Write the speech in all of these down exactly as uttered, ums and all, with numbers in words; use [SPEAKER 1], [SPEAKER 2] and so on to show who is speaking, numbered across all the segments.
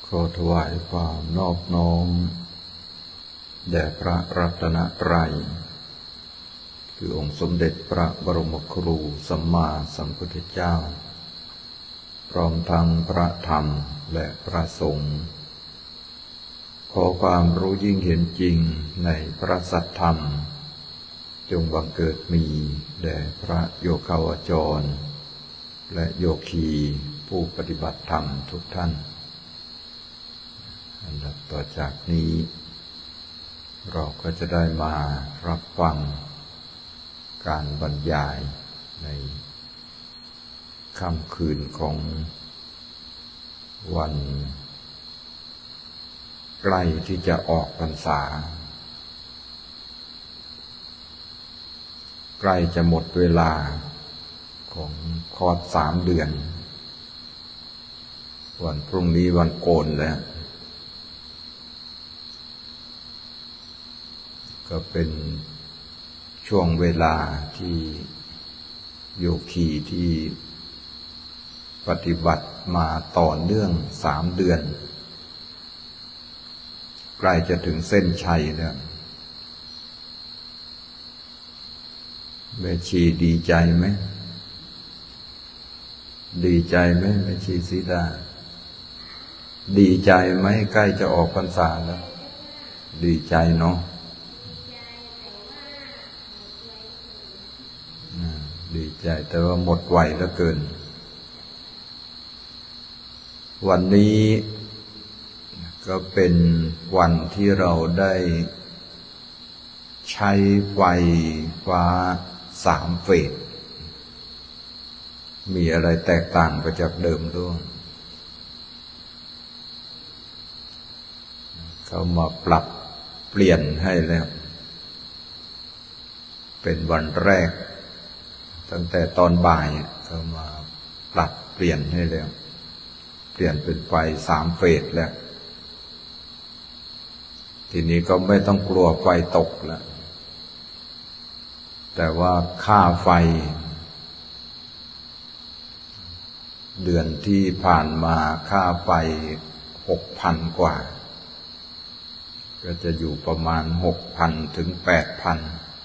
[SPEAKER 1] ขอถวายความนอบน้อมแด่พระรัตนตรัยคือองค์สมเด็จพระบรมครูสัมมาสัมพุทธเจ้าพร้อมทั้งพระธรรมและพระสงฆ์ขอความรู้ยิ่งเห็นจริงในพระสัทธรรมจงบังเกิดมีแด่พระโยคาวจรและโยคีผู้ปฏิบัติธรรมทุกท่านอันดับต่อจากนี้เราก็จะได้มารับฟังการบรรยายในค่ำคืนของวันใกล้ที่จะออกพรรษาใกล้จะหมดเวลาของคอร์สสามเดือนวันพรุ่งนี้วันโกนแล้วก็เป็นช่วงเวลาที่โยคีที่ปฏิบัติมาต่อเนื่องสามเดือนใกล้จะถึงเส้นชัยแล้วแม่ชีดีใจไหมดีใจไหมแม่ชีสีดาดีใจไหมใกล้จะออกพรรษาแล้วดีใจเนาะดีใจแต่ว่าหมดไวเหลือเกินวันนี้ก็เป็นวันที่เราได้ใช้ไฟฟ้าสามเฟสมีอะไรแตกต่างไปจากเดิมด้วยเขามาปรับเปลี่ยนให้แล้วเป็นวันแรกตั้งแต่ตอนบ่ายเขามาปรับเปลี่ยนให้แล้วเปลี่ยนเป็นไฟสามเฟสแล้วทีนี้ก็ไม่ต้องกลัวไฟตกแล้วแต่ว่าค่าไฟเดือนที่ผ่านมาค่าไฟหกพันกว่าก็จะอยู่ประมาณหกพันถึงแปดพัน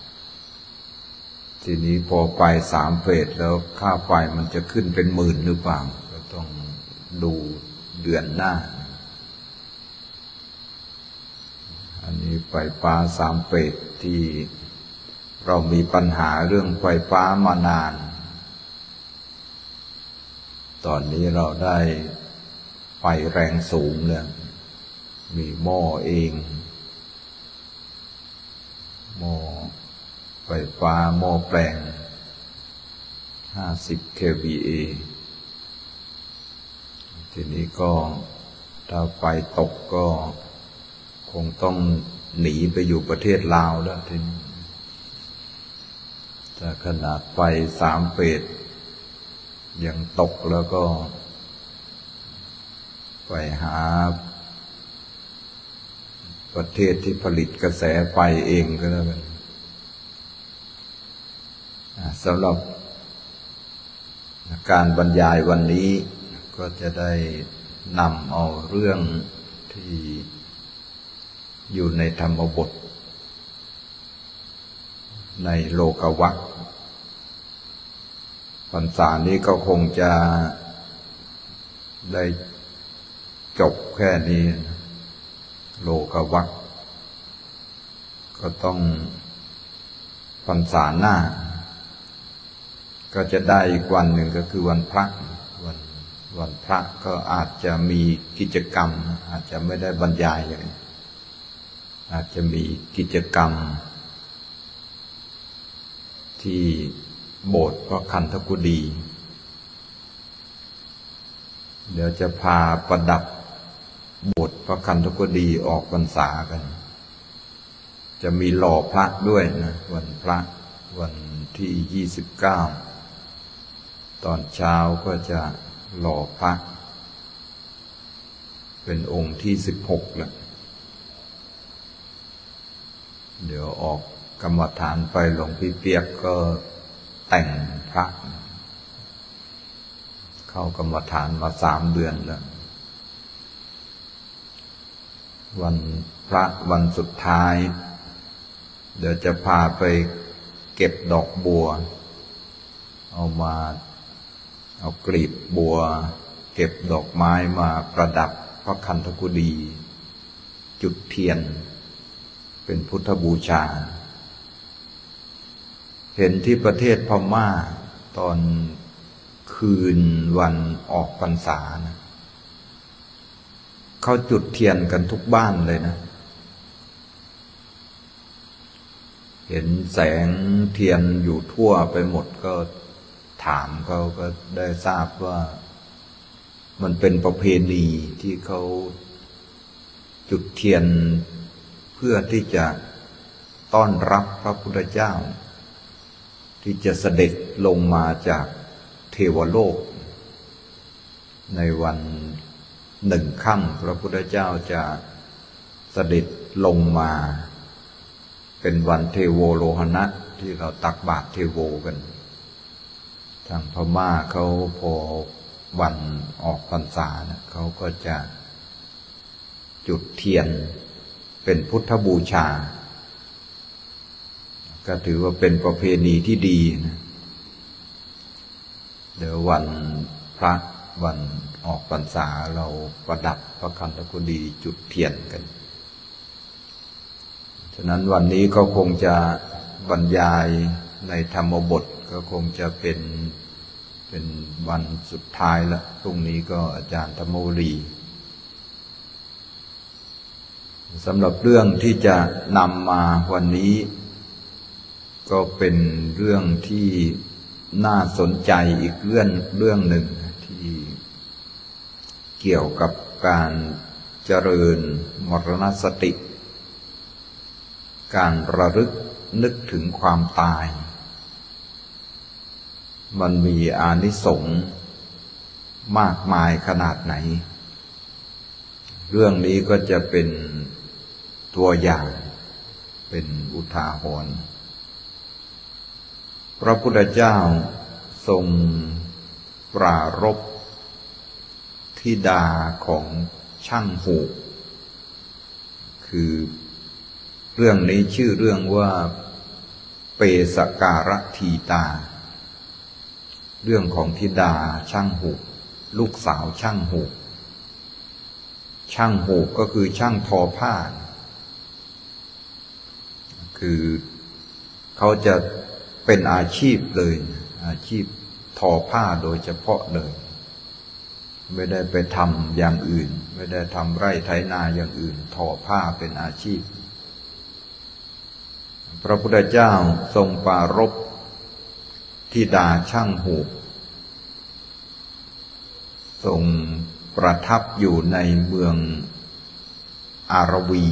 [SPEAKER 1] ทีนี้พอไฟสามเฟสแล้วค่าไฟมันจะขึ้นเป็นหมื่นหรือเปล่าก็ต้องดูเดือนหน้าอันนี้ไฟฟ้าสามเฟสที่เรามีปัญหาเรื่องไฟฟ้ามานานตอนนี้เราได้ไฟแรงสูงแล้วมีหม้อเองหม้อไฟฟ้าหม้อแปลงห้าสิบ เค วี เอ ทีนี้ก็ถ้าไฟตกก็คงต้องหนีไปอยู่ประเทศลาวแล้วทีนี้ถ้าขนาดไฟสามเฟสยังตกแล้วก็ไปหาประเทศที่ผลิตกระแสไฟเองก็แล้วกันสำหรับการบรรยายวันนี้ก็จะได้นำเอาเรื่องที่อยู่ในธรรมบทในโลกวรรคพรรษานี้ก็คงจะได้จบแค่นี้โลกวรรคก็ต้องพรรษาหน้าก็จะได้อีกวันหนึ่งก็คือวันพระวันวันพระก็อาจจะมีกิจกรรมอาจจะไม่ได้บรรยายอย่างนี้อาจจะมีกิจกรรมที่โบสถ์พระคันธกุฎีเดี๋ยวจะพาประดับโบสถ์พระคันธกุฎีออกพรรษากันจะมีหล่อพระด้วยนะวันพระวันที่ยี่สิบเก้าตอนเช้าก็จะหล่อพระเป็นองค์ที่สิบหกแล้วเดี๋ยวออกกรรมฐานไปหลวงพี่เปียกก็แต่งพระเข้ากรรมฐานมาสามเดือนแล้ววันพระวันสุดท้ายเดี๋ยวจะพาไปเก็บดอกบัวเอามาเอากลีบบัวเก็บดอกไม้มาประดับพระคันธกุฎีจุดเทียนเป็นพุทธบูชาเห็นที่ประเทศพม่าตอนคืนวันออกพรรษานะเขาจุดเทียนกันทุกบ้านเลยนะเห็นแสงเทียนอยู่ทั่วไปหมดก็ถามเขาก็ได้ทราบว่ามันเป็นประเพณีที่เขาจุดเทียนเพื่อที่จะต้อนรับพระพุทธเจ้าที่จะเสด็จลงมาจากเทวโลกในวันหนึ่งค่ำพระพุทธเจ้าจะเสด็จลงมาเป็นวันเทโวโลหณะที่เราตักบาตรเทโวกันทางพม่าเขาพอวันออกพรรษานะเขาก็จะจุดเทียนเป็นพุทธบูชาก็ถือว่าเป็นประเพณีที่ดีนะเดี๋ยววันพระวันออกพรรษาเราประดับพระคันธกุฎีจุดเทียนกันฉะนั้นวันนี้ก็คงจะบรรยายในธรรมบทก็คงจะเป็นเป็นวันสุดท้ายละพรุ่งนี้ก็อาจารย์ธรรมวรีสำหรับเรื่องที่จะนำมาวันนี้ก็เป็นเรื่องที่น่าสนใจอีกเรื่องเรื่องหนึ่งที่เกี่ยวกับการเจริญมรณสติการระลึกนึกถึงความตายมันมีอานิสงส์มากมายขนาดไหนเรื่องนี้ก็จะเป็นตัวอย่างเป็นอุทาหรณ์พระพุทธเจ้าทรงปรารภธิดาของช่างหูกคือเรื่องนี้ชื่อเรื่องว่าเปสการทีตาเรื่องของธิดาช่างหูกลูกสาวช่างหูกช่างหูกก็คือช่างทอผ้าคือเขาจะเป็นอาชีพเลยอาชีพทอผ้าโดยเฉพาะเลยไม่ได้ไปทำอย่างอื่นไม่ได้ทำไร่ไถนาอย่างอื่นทอผ้าเป็นอาชีพพระพุทธเจ้าทรงปรารภธิดาช่างหูกทรงประทับอยู่ในเมืองอารวี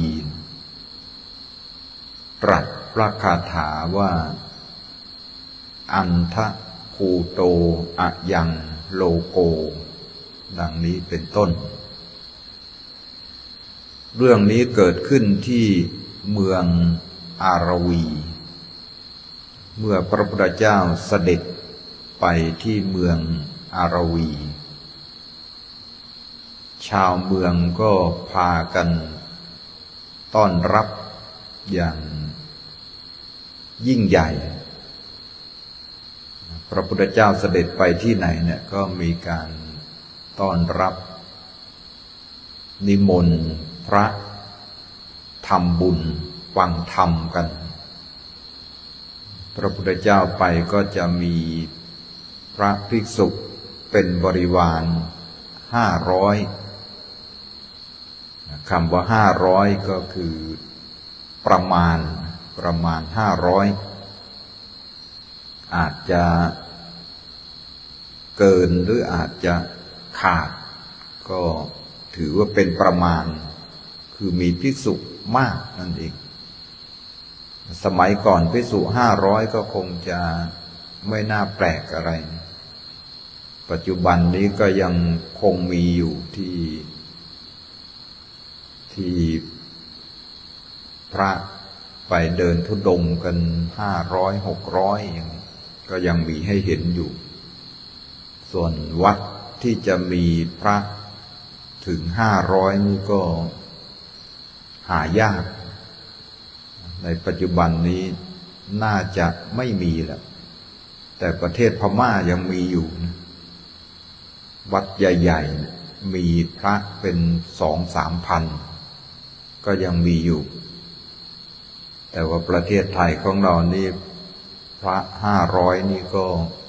[SPEAKER 1] ตรัสพระคาถาว่าอันทะภูโตอะยังโลโกดังนี้เป็นต้นเรื่องนี้เกิดขึ้นที่เมืองอารวีเมื่อพระพุทธเจ้าเสด็จไปที่เมืองอารวีชาวเมืองก็พากันต้อนรับอย่างยิ่งใหญ่พระพุทธเจ้าเสด็จไปที่ไหนเนี่ยก็มีการต้อนรับนิมนต์พระทำบุญฟังธรรมกันพระพุทธเจ้าไปก็จะมีพระภิกษุเป็นบริวารห้าร้อยคำว่าห้าร้อยก็คือประมาณประมาณห้าร้อยอาจจะเกินหรืออาจจะขาดก็ถือว่าเป็นประมาณคือมีภิกษุมากนั่นเองสมัยก่อนภิกษุห้าร้อยก็คงจะไม่น่าแปลกอะไรปัจจุบันนี้ก็ยังคงมีอยู่ที่ที่พระไปเดินธุดงค์กันห้าร้อยหกร้อยอย่างนี้ก็ยังมีให้เห็นอยู่ส่วนวัดที่จะมีพระถึงห้าร้อยนี่ก็หายากในปัจจุบันนี้น่าจะไม่มีแล้วแต่ประเทศพม่ายังมีอยู่นะวัดใหญ่ๆมีพระเป็นสองสามพันก็ยังมีอยู่แต่ว่าประเทศไทยของเรานี่พระห้าร้อยนี่ก็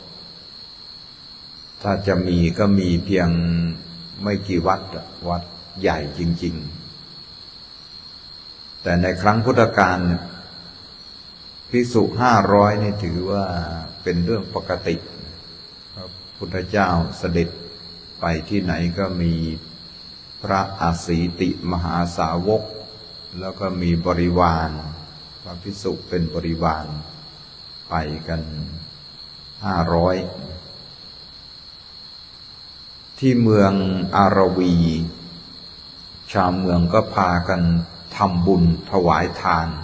[SPEAKER 1] ถ้าจะมีก็มีเพียงไม่กี่วัดวัดใหญ่จริงๆแต่ในครั้งพุทธกาลภิกษุห้าร้อยนี่ถือว่าเป็นเรื่องปกติพระพุทธเจ้าเสด็จไปที่ไหนก็มีพระอาสีติมหาสาวกแล้วก็มีบริวารพระภิกษุเป็นบริวารไปกันห้าร้อยที่เมืองอารวีชาวเมืองก็พากันทำบุญถวายทาน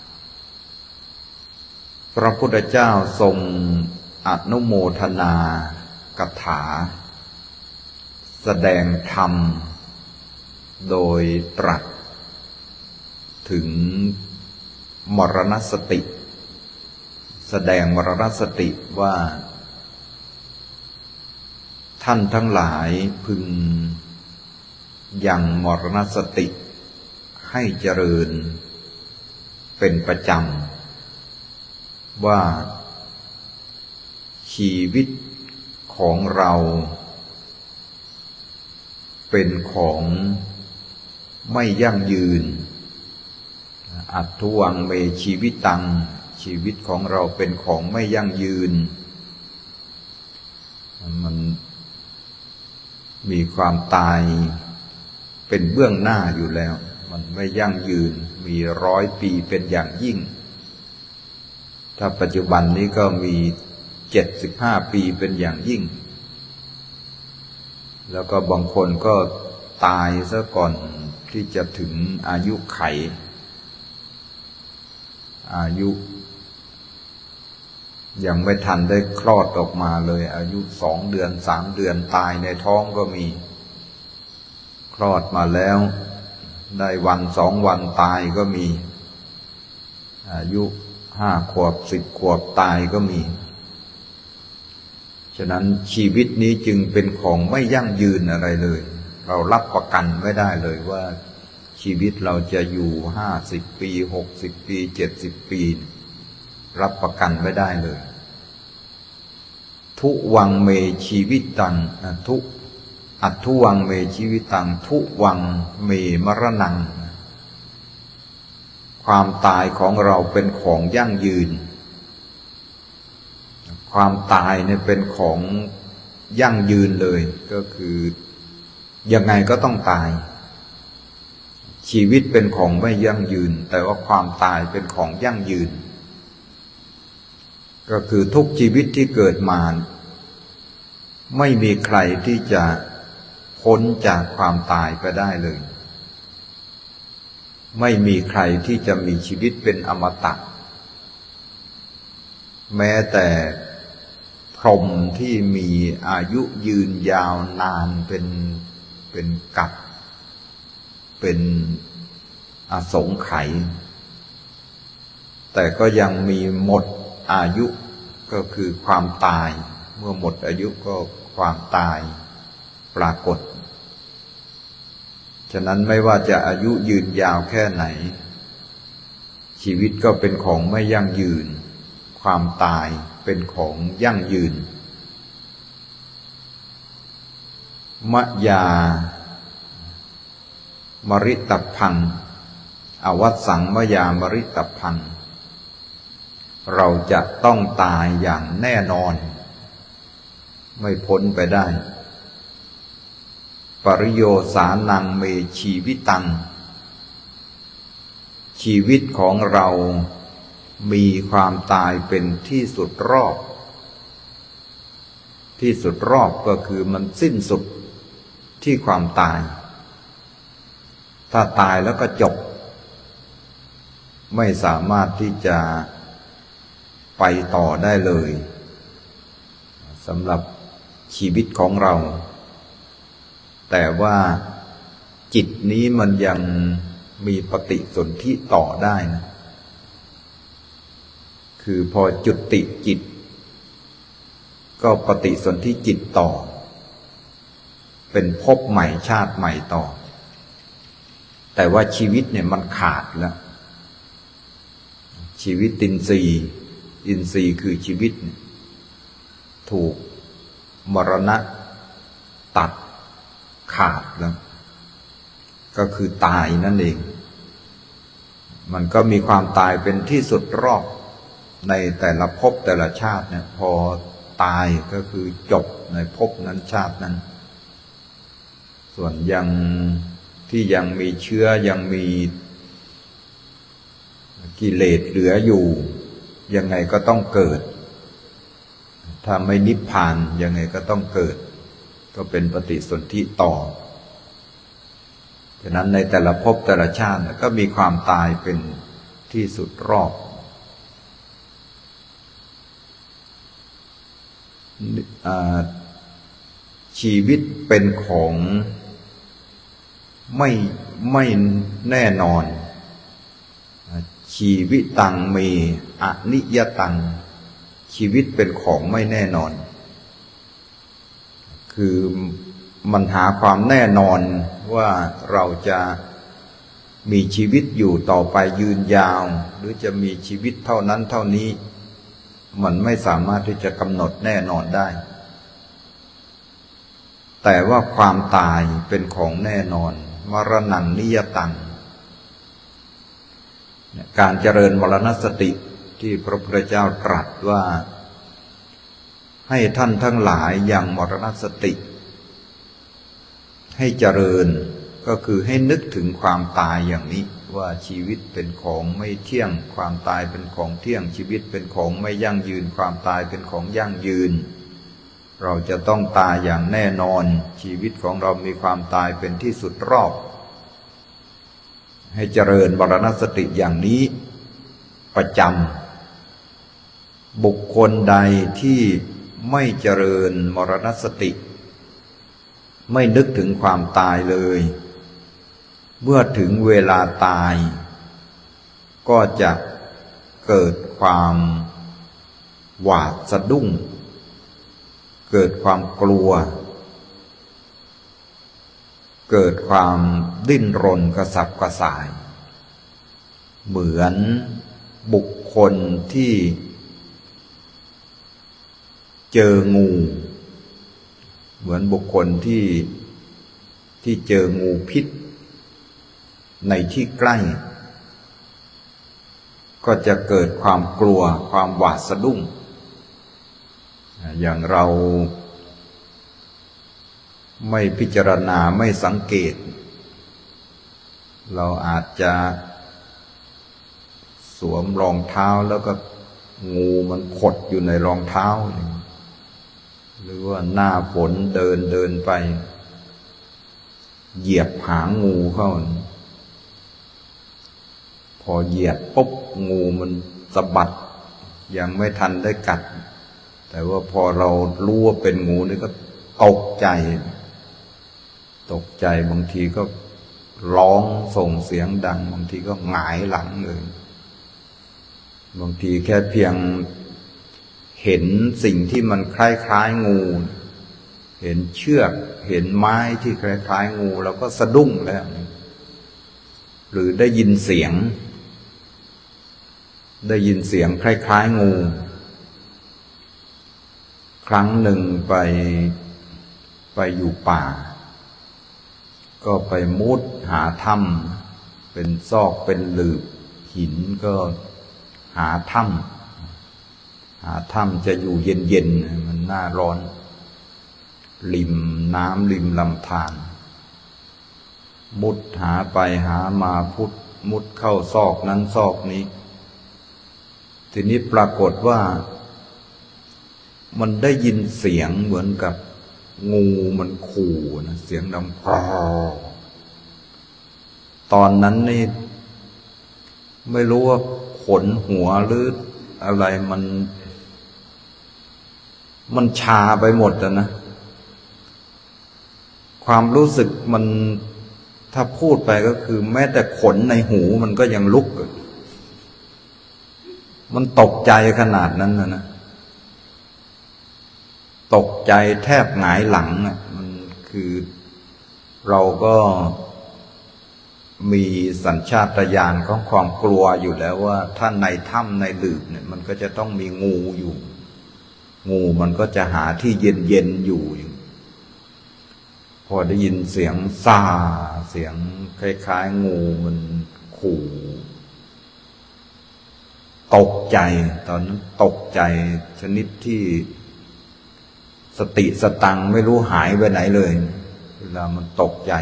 [SPEAKER 1] พระพุทธเจ้าทรงอนุโมทนากถาแสดงธรรมโดยตรัสถึงมรณสติแสดงมรณสติว่าท่านทั้งหลายพึงยังมรณสติให้เจริญเป็นประจำว่าชีวิตของเราเป็นของไม่ยั่งยืนอัตถุวังเมชีวิตังชีวิตของเราเป็นของไม่ยั่งยืนมันมีความตายเป็นเบื้องหน้าอยู่แล้วมันไม่ยั่งยืนมีร้อยปีเป็นอย่างยิ่งถ้าปัจจุบันนี้ก็มีเจ็ดสิบห้าปีเป็นอย่างยิ่งแล้วก็บางคนก็ตายซะก่อนที่จะถึงอายุไขอายุยังไม่ทันได้คลอดออกมาเลยอายุสองเดือนสามเดือนตายในท้องก็มีคลอดมาแล้วได้วันสองวันตายก็มีอายุห้าขวบสิบขวบตายก็มีฉะนั้นชีวิตนี้จึงเป็นของไม่ยั่งยืนอะไรเลยเรารับประกันไม่ได้เลยว่าชีวิตเราจะอยู่ห้าสิบปีหกสิบปีเจ็ดสิบปีรับประกันไม่ได้เลยทุวังเมชีวิตตังทุอัตถุวังเมชีวิตตังทุวังเมมรณังความตายของเราเป็นของยั่งยืนความตายเนี่ยเป็นของยั่งยืนเลยก็คือยังไงก็ต้องตายชีวิตเป็นของไม่ยั่งยืนแต่ว่าความตายเป็นของยั่งยืนก็คือทุกชีวิตที่เกิดมาไม่มีใครที่จะพ้นจากความตายไปได้เลยไม่มีใครที่จะมีชีวิตเป็นอมตะแม้แต่พรหมที่มีอายุยืนยาวนานเป็นเป็นกัปเป็นอสงไขยแต่ก็ยังมีหมดอายุก็คือความตายเมื่อหมดอายุก็ความตายปรากฏฉะนั้นไม่ว่าจะอายุยืนยาวแค่ไหนชีวิตก็เป็นของไม่ยั่งยืนความตายเป็นของยั่งยืนมยามริตพังอวัสสังมยามริตพังเราจะต้องตายอย่างแน่นอนไม่พ้นไปได้ปริโยสานังเมชีวิตังชีวิตของเรามีความตายเป็นที่สุดรอบที่สุดรอบก็คือมันสิ้นสุดที่ความตายถ้าตายแล้วก็จบไม่สามารถที่จะไปต่อได้เลยสำหรับชีวิตของเราแต่ว่าจิตนี้มันยังมีปฏิสนธิต่อได้นะคือพอจุติจิตก็ปฏิสนธิจิตต่อเป็นภพใหม่ชาติใหม่ต่อแต่ว่าชีวิตเนี่ยมันขาดแล้วชีวิตอินทรีย์อินทรีย์คือชีวิตถูกมรณะตัดขาดแล้วก็คือตายนั่นเองมันก็มีความตายเป็นที่สุดรอบในแต่ละภพแต่ละชาติเนี่ยพอตายก็คือจบในภพนั้นชาตินั้นส่วนยังที่ยังมีเชื้อยังมีกิเลสเหลืออยู่ยังไงก็ต้องเกิดถ้าไม่นิพพานยังไงก็ต้องเกิดก็เป็นปฏิสนธิต่อฉะนั้นในแต่ละภพแต่ละชาติก็มีความตายเป็นที่สุดรอบชีวิตเป็นของไม่ไม่แน่นอนชีวิตตังเมอนิยตังชีวิตเป็นของไม่แน่นอนคือมันหาความแน่นอนว่าเราจะมีชีวิตอยู่ต่อไปยืนยาวหรือจะมีชีวิตเท่านั้นเท่านี้มันไม่สามารถที่จะกำหนดแน่นอนได้แต่ว่าความตายเป็นของแน่นอนมรณังนิยตังการเจริญมรณสติที่พระพุทธเจ้าตรัสว่าให้ท่านทั้งหลายยังมรณสติให้เจริญก็คือให้นึกถึงความตายอย่างนี้ว่าชีวิตเป็นของไม่เที่ยงความตายเป็นของเที่ยงชีวิตเป็นของไม่ยั่งยืนความตายเป็นของยั่งยืนเราจะต้องตายอย่างแน่นอนชีวิตของเรามีความตายเป็นที่สุดรอบให้เจริญมรณสติอย่างนี้ประจำบุคคลใดที่ไม่เจริญมรณสติไม่นึกถึงความตายเลยเมื่อถึงเวลาตายก็จะเกิดความหวาดสะดุ้งเกิดความกลัวเกิดความดิ้นรนกระสับกระส่ายเหมือนบุคคลที่เจองูเหมือนบุคคลที่ที่เจองูพิษในที่ใกล้ก็จะเกิดความกลัวความหวาดสะดุ้งอย่างเราไม่พิจารณาไม่สังเกตเราอาจจะสวมรองเท้าแล้วก็งูมันขดอยู่ในรองเท้าหรือว่าหน้าฝนเดินเดินไปเหยียบหางงูเข้าพอเหยียบปุ๊บงูมันสะบัดยังไม่ทันได้กัดแต่ว่าพอเรารู้ว่าเป็นงูนี่ก็ตกใจตกใจบางทีก็ร้องส่งเสียงดังบางทีก็หงายหลังเลยบางทีแค่เพียงเห็นสิ่งที่มันคล้ายๆงูเห็นเชือกเห็นไม้ที่คล้ายๆงูเราก็สะดุ้งแล้วหรือได้ยินเสียงได้ยินเสียงคล้ายๆงูครั้งหนึ่งไปไปอยู่ป่าก็ไปมุดหาถ้ำเป็นซอกเป็นหลืบหินก็หาถ้ำหาถ้ำจะอยู่เย็นๆมันหน้าร้อนริมน้ำริมลำธารมุดหาไปหามาพุดมุดเข้าซอกนั้นซอกนี้ทีนี้ปรากฏว่ามันได้ยินเสียงเหมือนกับงูมันขู่นะเสียงดังพอตอนนั้นนี่ไม่รู้ว่าขนหัวหรืออะไรมันมันชาไปหมดอะนะความรู้สึกมันถ้าพูดไปก็คือแม้แต่ขนในหูมันก็ยังลุกมันตกใจขนาดนั้นนะนะตกใจแทบหงายหลังอ่ะมันคือเราก็มีสัญชาตญาณของความกลัวอยู่แล้วว่าถ้าในถ้ำในหลืบเนี่ยมันก็จะต้องมีงูอยู่งูมันก็จะหาที่เย็นๆอยู่พอได้ยินเสียงซ่าเสียงคล้ายๆงูมันขู่ตกใจตอนนั้นตกใจชนิดที่สติสตังไม่รู้หายไปไหนเลยเวลามันตกใจ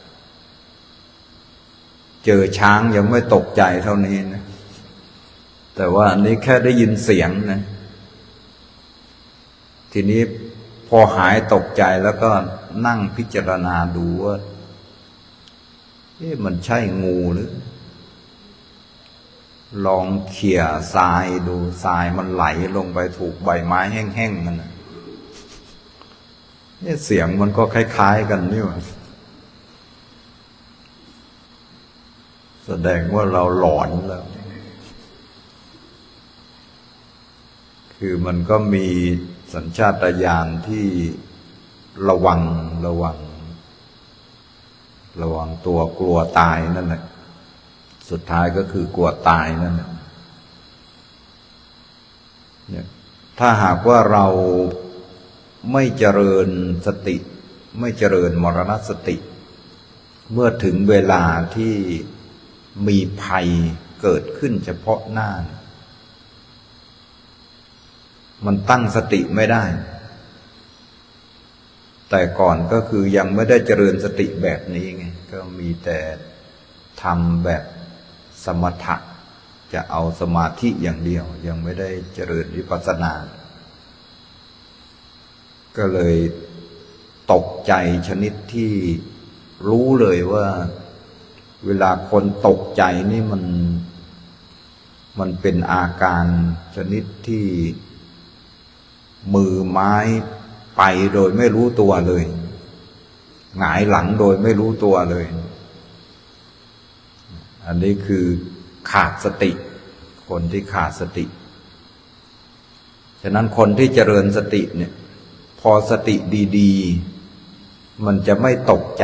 [SPEAKER 1] เจอช้างยังไม่ตกใจเท่านี้นะแต่ว่าอันนี้แค่ได้ยินเสียงนะทีนี้พอหายตกใจแล้วก็นั่งพิจารณาดูว่าเอ๊ะมันใช่งูหรือลองเขี่ยทรายดูทรายมันไหลลงไปถูกใบไม้แห้งๆมันนะเนี่ยเสียงมันก็คล้ายๆกันนี่หว่าแสดงว่าเราหลอนแล้วคือมันก็มีสัญชาตญาณที่ระวังระวังระวังตัวกลัวตายนั่นแหละสุดท้ายก็คือกลัวตายนั่นแหละเนี่ยถ้าหากว่าเราไม่เจริญสติไม่เจริญมรณสติเมื่อถึงเวลาที่มีภัยเกิดขึ้นเฉพาะหน้ามันตั้งสติไม่ได้แต่ก่อนก็คือยังไม่ได้เจริญสติแบบนี้ไงก็มีแต่ทำแบบสมถะจะเอาสมาธิอย่างเดียวยังไม่ได้เจริญวิปัสสนาก็เลยตกใจชนิดที่รู้เลยว่าเวลาคนตกใจนี่มันมันเป็นอาการชนิดที่มือไม้ไปโดยไม่รู้ตัวเลยหงายหลังโดยไม่รู้ตัวเลยอันนี้คือขาดสติคนที่ขาดสติฉะนั้นคนที่เจริญสติเนี่ยพอสติดีๆมันจะไม่ตกใจ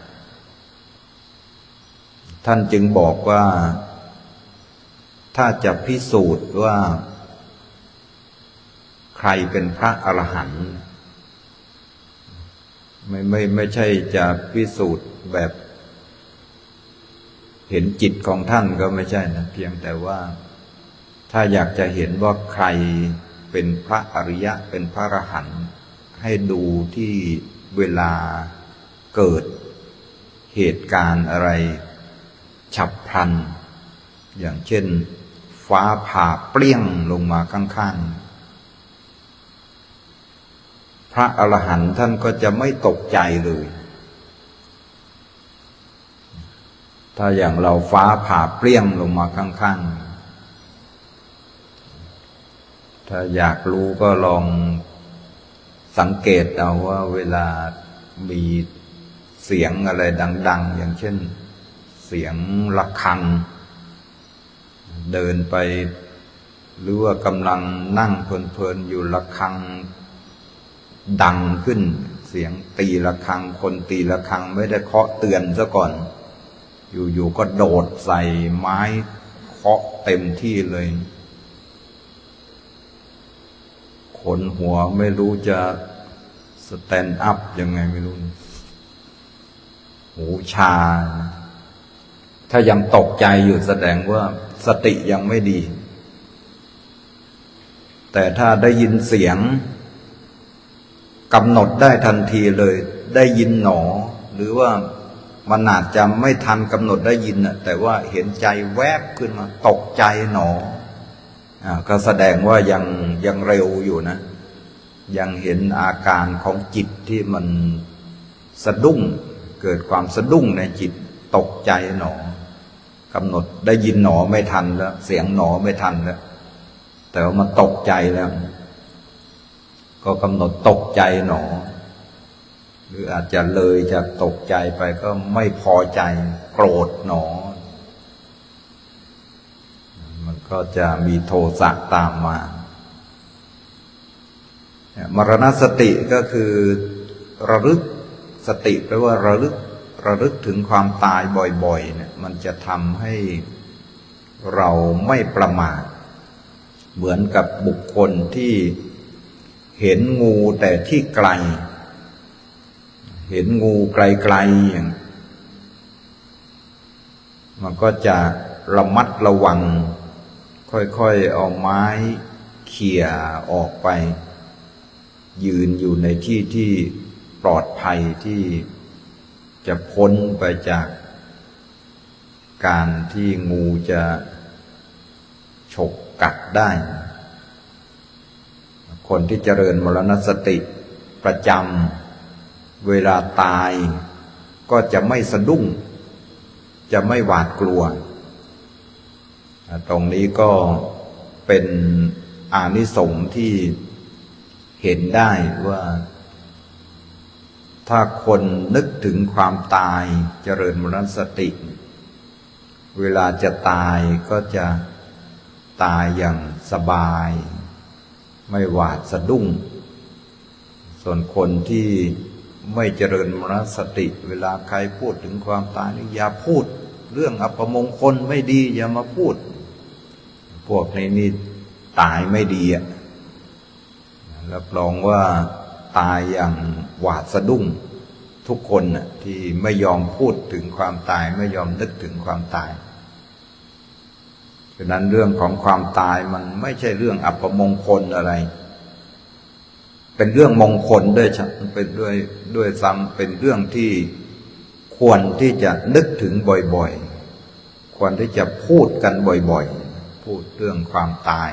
[SPEAKER 1] ท่านจึงบอกว่าถ้าจะพิสูจน์ว่าใครเป็นพระอรหันต์ไม่ไม่ไม่ใช่จะพิสูจน์แบบเห็นจิตของท่านก็ไม่ใช่นะเพียงแต่ว่าถ้าอยากจะเห็นว่าใครเป็นพระอริยะเป็นพระอรหันต์ให้ดูที่เวลาเกิดเหตุการณ์อะไรฉับพลันอย่างเช่นฟ้าผ่าเปรี้ยงลงมาข้างๆพระอรหันต์ท่านก็จะไม่ตกใจเลยถ้าอย่างเราฟ้าผ่าเปรี้ยงลงมาข้างๆถ้าอยากรู้ก็ลองสังเกตเอาว่าเวลามีเสียงอะไรดังๆอย่างเช่นเสียงระฆังเดินไปหรือว่ากำลังนั่งเพลินๆอยู่ระฆังดังขึ้นเสียงตีระฆังคนตีระฆังไม่ได้เคาะเตือนซะก่อนอยู่ๆก็โดดใส่ไม้เคาะเต็มที่เลยคนหัวไม่รู้จะสแตนด์อัพยังไงไม่รู้หูชาถ้ายังตกใจอยู่แสดงว่าสติยังไม่ดีแต่ถ้าได้ยินเสียงกำหนดได้ทันทีเลยได้ยินหนอหรือว่ามันอาจจะไม่ทันกำหนดได้ยินนะแต่ว่าเห็นใจแวบขึ้นมาตกใจหนออ่าก็แสดงว่ายังยังเร็วอยู่นะยังเห็นอาการของจิตที่มันสะดุ้งเกิดความสะดุ้งในจิตตกใจหนอกำหนดได้ยินหนอไม่ทันแล้วเสียงหนอไม่ทันแล้วแต่ว่ามันตกใจแล้วก็กำหนดตกใจหนอหรืออาจจะเลยจะตกใจไปก็ไม่พอใจโกรธหนอมันก็จะมีโทสะตามมามรณสติก็คือระลึกสติแปลว่าระลึกระลึกถึงความตายบ่อยๆเนี่ยมันจะทำให้เราไม่ประมาทเหมือนกับบุคคลที่เห็นงูแต่ที่ไกลเห็นงูไกลๆอย่างมันก็จะระมัดระวังค่อยๆเอาไม้เขี่ยออกไปยืนอยู่ในที่ที่ปลอดภัยที่จะพ้นไปจากการที่งูจะฉกกัดได้คนที่เจริญมรณสติประจำเวลาตายก็จะไม่สะดุ้งจะไม่หวาดกลัวตรงนี้ก็เป็นอานิสงส์ที่เห็นได้ว่าถ้าคนนึกถึงความตายเจริญมรณสติเวลาจะตายก็จะตายอย่างสบายไม่หวาดสะดุ้งส่วนคนที่ไม่เจริญมรณสติเวลาใครพูดถึงความตายนี่อย่าพูดเรื่องอัปมงคลไม่ดีอย่ามาพูดพวกนี้นี่ตายไม่ดีอ่ะรับรองว่าตายอย่างหวาดสะดุ้งทุกคนน่ะที่ไม่ยอมพูดถึงความตายไม่ยอมนึกถึงความตายฉะนั้นเรื่องของความตายมันไม่ใช่เรื่องอัปมงคลอะไรเป็นเรื่องมงคลด้วยเป็นด้วยด้วยซ้ำเป็นเรื่องที่ควรที่จะนึกถึงบ่อยๆควรที่จะพูดกันบ่อยๆพูดเรื่องความตาย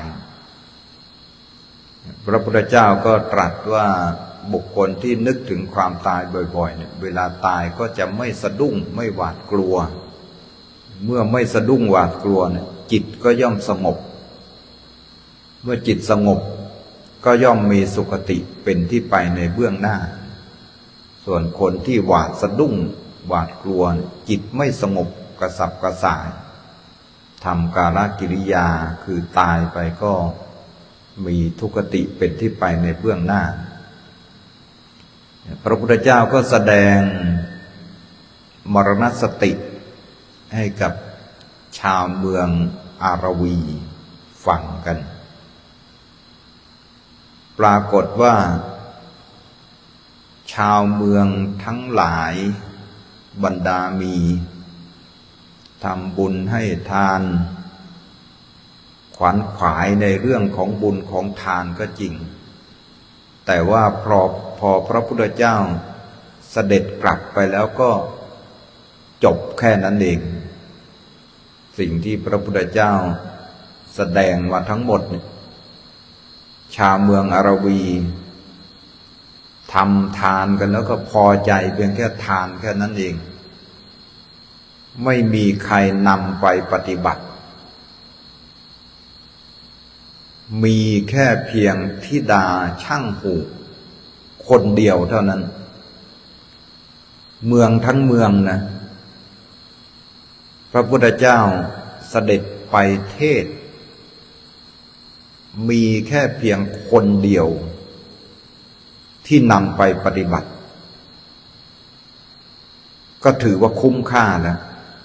[SPEAKER 1] พระพุทธเจ้าก็ตรัสว่าบุคคลที่นึกถึงความตายบ่อยๆเนี่ยเวลาตายก็จะไม่สะดุ้งไม่หวาดกลัวเมื่อไม่สะดุ้งหวาดกลัวเนี่ยจิตก็ย่อมสงบเมื่อจิตสงบก็ย่อมมีสุคติเป็นที่ไปในเบื้องหน้าส่วนคนที่หวาดสะดุ้งหวาดกลัวจิตไม่สงบกระสับกระส่ายทำกาลกิริยาคือตายไปก็มีทุกขติเป็นที่ไปในเบื้องหน้าพระพุทธเจ้าก็แสดงมรณสติให้กับชาวเมืองอารวีฟังกันปรากฏว่าชาวเมืองทั้งหลายบรรดามีทำบุญให้ทานขวัญขวายในเรื่องของบุญของทานก็จริงแต่ว่าพอพอพระพุทธเจ้าเสด็จกลับไปแล้วก็จบแค่นั้นเองสิ่งที่พระพุทธเจ้าแสดงมาทั้งหมดชาวเมืองอารวีทำทานกันแล้วก็พอใจเพียงแค่ทานแค่นั้นเองไม่มีใครนำไปปฏิบัติมีแค่เพียงธิดาช่างหูกคนเดียวเท่านั้นเมืองทั้งเมืองนะพระพุทธเจ้าเสด็จไปเทศมีแค่เพียงคนเดียวที่นำไปปฏิบัติก็ถือว่าคุ้มค่าแล้ว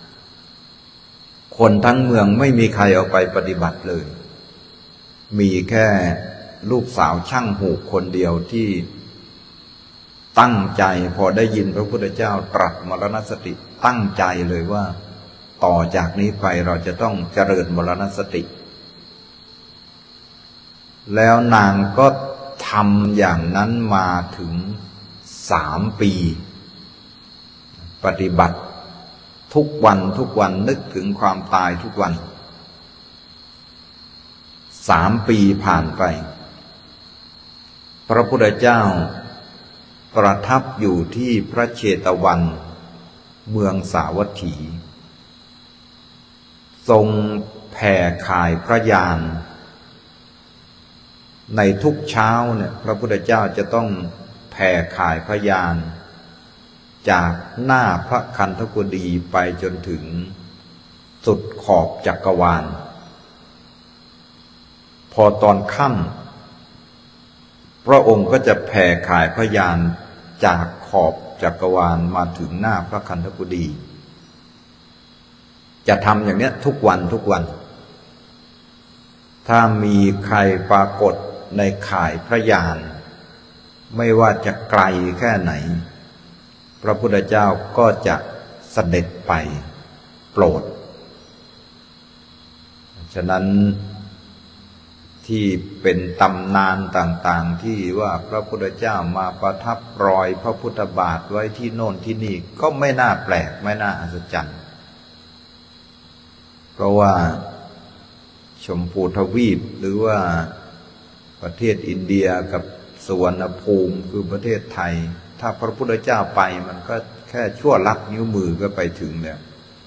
[SPEAKER 1] คนทั้งเมืองไม่มีใครเอาไปปฏิบัติเลยมีแค่ลูกสาวช่างหูกคนเดียวที่ตั้งใจพอได้ยินพระพุทธเจ้าตรัสมรณสติตั้งใจเลยว่าต่อจากนี้ไปเราจะต้องเจริญมรณสติแล้วนางก็ทำอย่างนั้นมาถึงสามปีปฏิบัติทุกวันทุกวันนึกถึงความตายทุกวันสามปีผ่านไปพระพุทธเจ้าประทับอยู่ที่พระเชตวันเมืองสาวัตถีทรงแผ่ข่ายพระญาณในทุกเช้าเนี่ยพระพุทธเจ้าจะต้องแผ่ข่ายพระญาณจากหน้าพระคันธกุฎีไปจนถึงสุดขอบจักรวาลพอตอนค่ำพระองค์ก็จะแผ่ข่ายพระยานจากขอบจักรวาลมาถึงหน้าพระคันธกุฎีจะทำอย่างนี้ทุกวันทุกวันถ้ามีใครปรากฏในข่ายพระยานไม่ว่าจะไกลแค่ไหนพระพุทธเจ้าก็จะเสด็จไปโปรดฉะนั้นที่เป็นตำนานต่างๆที่ว่าพระพุทธเจ้ามาประทับรอยพระพุทธบาทไว้ที่โน่นที่นี่ก็ไม่น่าแปลกไม่น่าอัศจรรย์เพราะว่าชมพูทวีปหรือว่าประเทศอินเดียกับสุวรรณภูมิคือประเทศไทยถ้าพระพุทธเจ้าไปมันก็แค่ชั่วลัดนิ้วมือก็ไปถึงแล้ว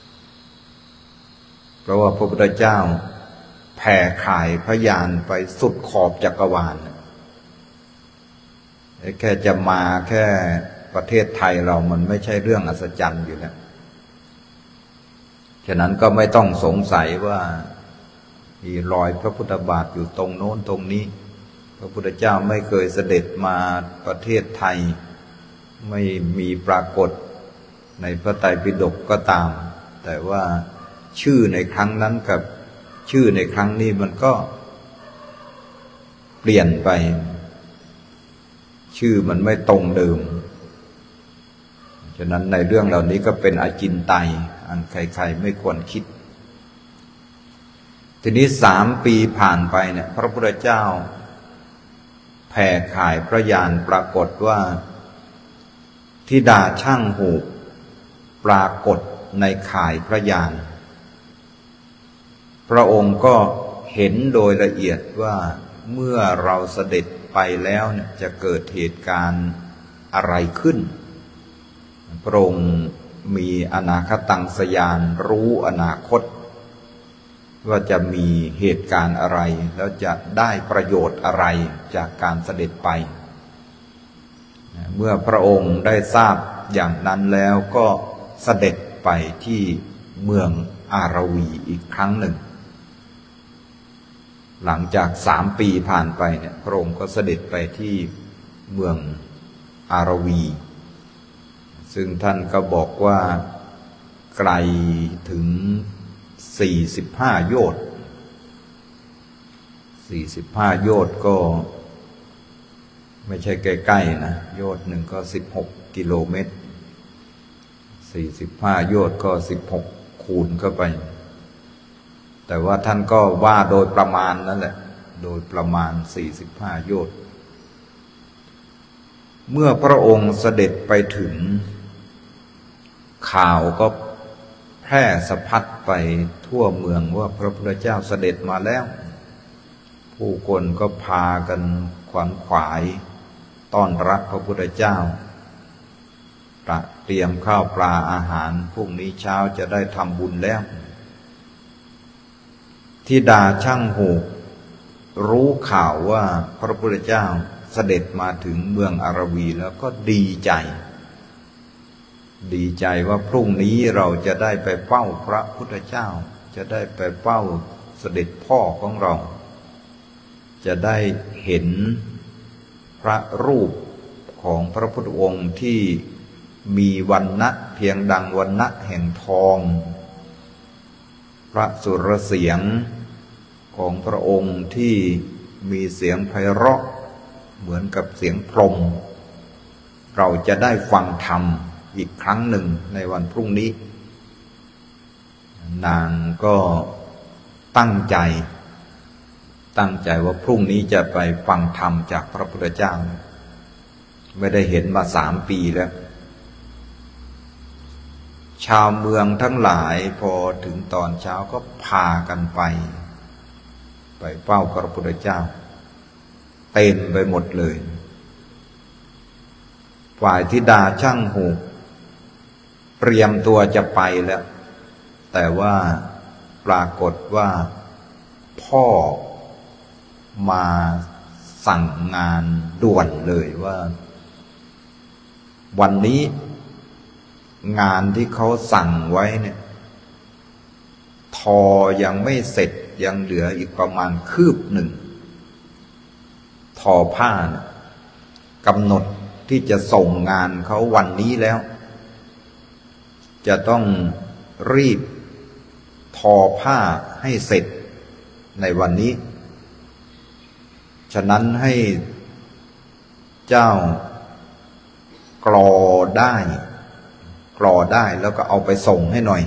[SPEAKER 1] เพราะว่าพระพุทธเจ้าแผ่ข่ายพระยานไปสุดขอบจักรวาลแค่จะมาแค่ประเทศไทยเรามันไม่ใช่เรื่องอัศจรรย์อยู่แล้วฉะนั้นก็ไม่ต้องสงสัยว่ามีรอยพระพุทธบาทอยู่ตรงโน้นตรงนี้พระพุทธเจ้าไม่เคยเสด็จมาประเทศไทยไม่มีปรากฏในพระไตรปิฎกก็ตามแต่ว่าชื่อในครั้งนั้นกับชื่อในครั้งนี้มันก็เปลี่ยนไปชื่อมันไม่ตรงเดิมฉะนั้นในเรื่องเหล่านี้ก็เป็นอจินไตยอันใครๆไม่ควรคิดทีนี้สามปีผ่านไปเนี่ยพระพุทธเจ้าแผ่ข่ายพระยานปรากฏว่าธิดาช่างหูกปรากฏในข่ายพระยานพระองค์ก็เห็นโดยละเอียดว่าเมื่อเราเสด็จไปแล้วเนี่ยจะเกิดเหตุการณ์อะไรขึ้นพระองค์มีอนาคตังสยานรู้อนาคตว่าจะมีเหตุการณ์อะไรแล้วจะได้ประโยชน์อะไรจากการเสด็จไปเมื่อพระองค์ได้ทราบอย่างนั้นแล้วก็เสด็จไปที่เมืองอารวีอีกครั้งหนึ่งหลังจากสามปีผ่านไปเนี่ยพระองค์ก็เสด็จไปที่เมืองอารวีซึ่งท่านก็บอกว่าไกลถึงสี่สิบห้าโยชน์สี่สิบห้าโยชน์ก็ไม่ใช่ใกล้ๆนะโยชน์หนึ่งก็สิบหกกิโลเมตรสี่สิบห้าโยชน์ก็สิบหกคูณเข้าไปแต่ว่าท่านก็ว่าโดยประมาณนั่นแหละโดยประมาณสี่สิบห้าโยชน์เมื่อพระองค์เสด็จไปถึงข่าวก็แพร่สะพัดไปทั่วเมืองว่าพระพุทธเจ้าเสด็จมาแล้วผู้คนก็พากันขวนขวายต้อนรับพระพุทธเจ้าเตรียมข้าวปลาอาหารพรุ่งนี้เช้าจะได้ทำบุญแล้วธิดาช่างหูกรู้ข่าวว่าพระพุทธเจ้าเสด็จมาถึงเมืองอารวีแล้วก็ดีใจดีใจว่าพรุ่งนี้เราจะได้ไปเฝ้าพระพุทธเจ้าจะได้ไปเฝ้าเสด็จพ่อของเราจะได้เห็นพระรูปของพระพุทธองค์ที่มีวรรณะเพียงดังวรรณะแห่งทองพระสุรเสียงของพระองค์ที่มีเสียงไพเราะเหมือนกับเสียงพรหมเราจะได้ฟังธรรมอีกครั้งหนึ่งในวันพรุ่งนี้นางก็ตั้งใจตั้งใจว่าพรุ่งนี้จะไปฟังธรรมจากพระพุทธเจ้าไม่ได้เห็นมาสามปีแล้วชาวเมืองทั้งหลายพอถึงตอนเช้าก็พากันไปไปเฝ้าพระพุทธเจ้าเต็มไปหมดเลยฝ่ายธิดาช่างหูกเตรียมตัวจะไปแล้วแต่ว่าปรากฏว่าพ่อมาสั่งงานด่วนเลยว่าวันนี้งานที่เขาสั่งไว้เนี่ยทอยังไม่เสร็จยังเหลืออีกประมาณคืบหนึ่งทอผ้านะกำหนดที่จะส่งงานเขาวันนี้แล้วจะต้องรีบทอผ้าให้เสร็จในวันนี้ฉะนั้นให้เจ้ากรอได้กรอได้แล้วก็เอาไปส่งให้หน่อย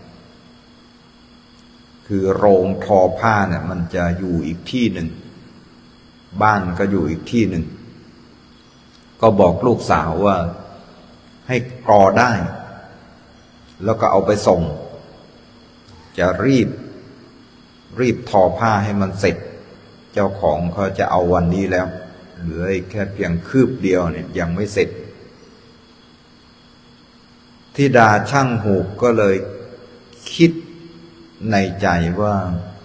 [SPEAKER 1] คือโรงทอผ้าเนี่ยมันจะอยู่อีกที่หนึ่งบ้านก็อยู่อีกที่หนึ่งก็บอกลูกสาวว่าให้กรอได้แล้วก็เอาไปส่งจะรีบรีบทอผ้าให้มันเสร็จเจ้าของเขาจะเอาวันนี้แล้วเหลือแค่เพียงคืบเดียวเนี่ยยังไม่เสร็จธิดาช่างหูกก็เลยคิดในใจว่า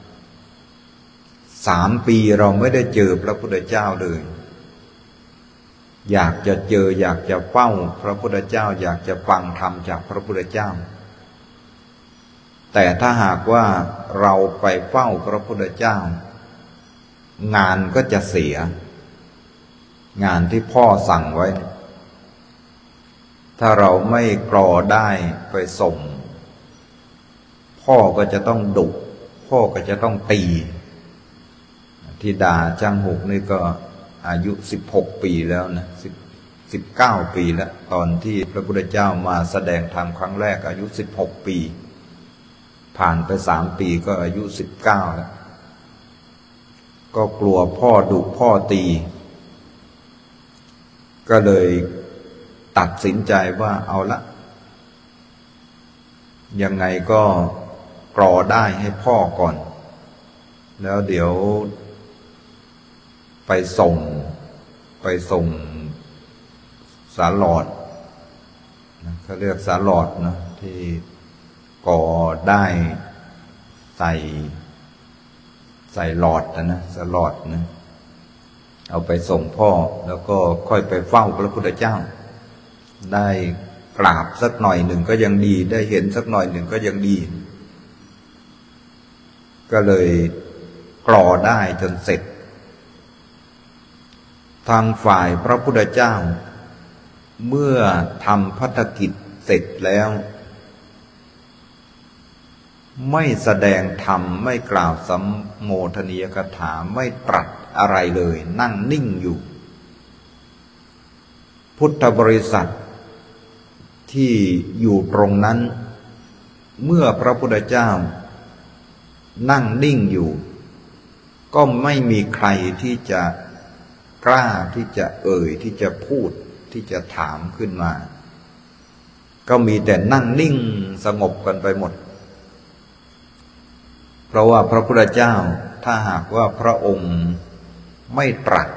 [SPEAKER 1] สามปีเราไม่ได้เจอพระพุทธเจ้าเลยอยากจะเจออยากจะเฝ้าพระพุทธเจ้าอยากจะฟังธรรมจากพระพุทธเจ้าแต่ถ้าหากว่าเราไปเฝ้าพระพุทธเจ้างานก็จะเสียงานที่พ่อสั่งไว้ถ้าเราไม่กรอได้ไปส่งพ่อก็จะต้องดุพ่อก็จะต้องตีธิดาช่างหูกนี่ก็อายุสิบหกปีแล้วนะสิบสิบเก้าปีแล้วตอนที่พระพุทธเจ้ามาแสดงธรรมครั้งแรกอายุสิบหกปีผ่านไปสามปีก็อายุสิบเก้าแล้วก็กลัวพ่อดุพ่อตีก็เลยตัดสินใจว่าเอาละยังไงก็กรอได้ให้พ่อก่อนแล้วเดี๋ยวไปส่งไปส่งสาหลอดเขาเรียกสาหลอดนะที่ก่อได้ใส่ใส่หลอดนะนะสาหลอดนะเอาไปส่งพ่อแล้วก็ค่อยไปเฝ้าพระพุทธเจ้าได้กราบสักหน่อยหนึ่งก็ยังดีได้เห็นสักหน่อยหนึ่งก็ยังดีก็เลยกรอได้จนเสร็จทางฝ่ายพระพุทธเจ้าเมื่อทำภัตกิจเสร็จแล้วไม่แสดงธรรมไม่กล่าวสัมโมทนียกถาไม่ตรัสอะไรเลยนั่งนิ่งอยู่พุทธบริษัทที่อยู่ตรงนั้นเมื่อพระพุทธเจ้านั่งนิ่งอยู่ก็ไม่มีใครที่จะกล้าที่จะเอ่ยที่จะพูดที่จะถามขึ้นมาก็มีแต่นั่งนิ่งสงบกันไปหมดเพราะว่าพระพุทธเจ้าถ้าหากว่าพระองค์ไม่ตรัส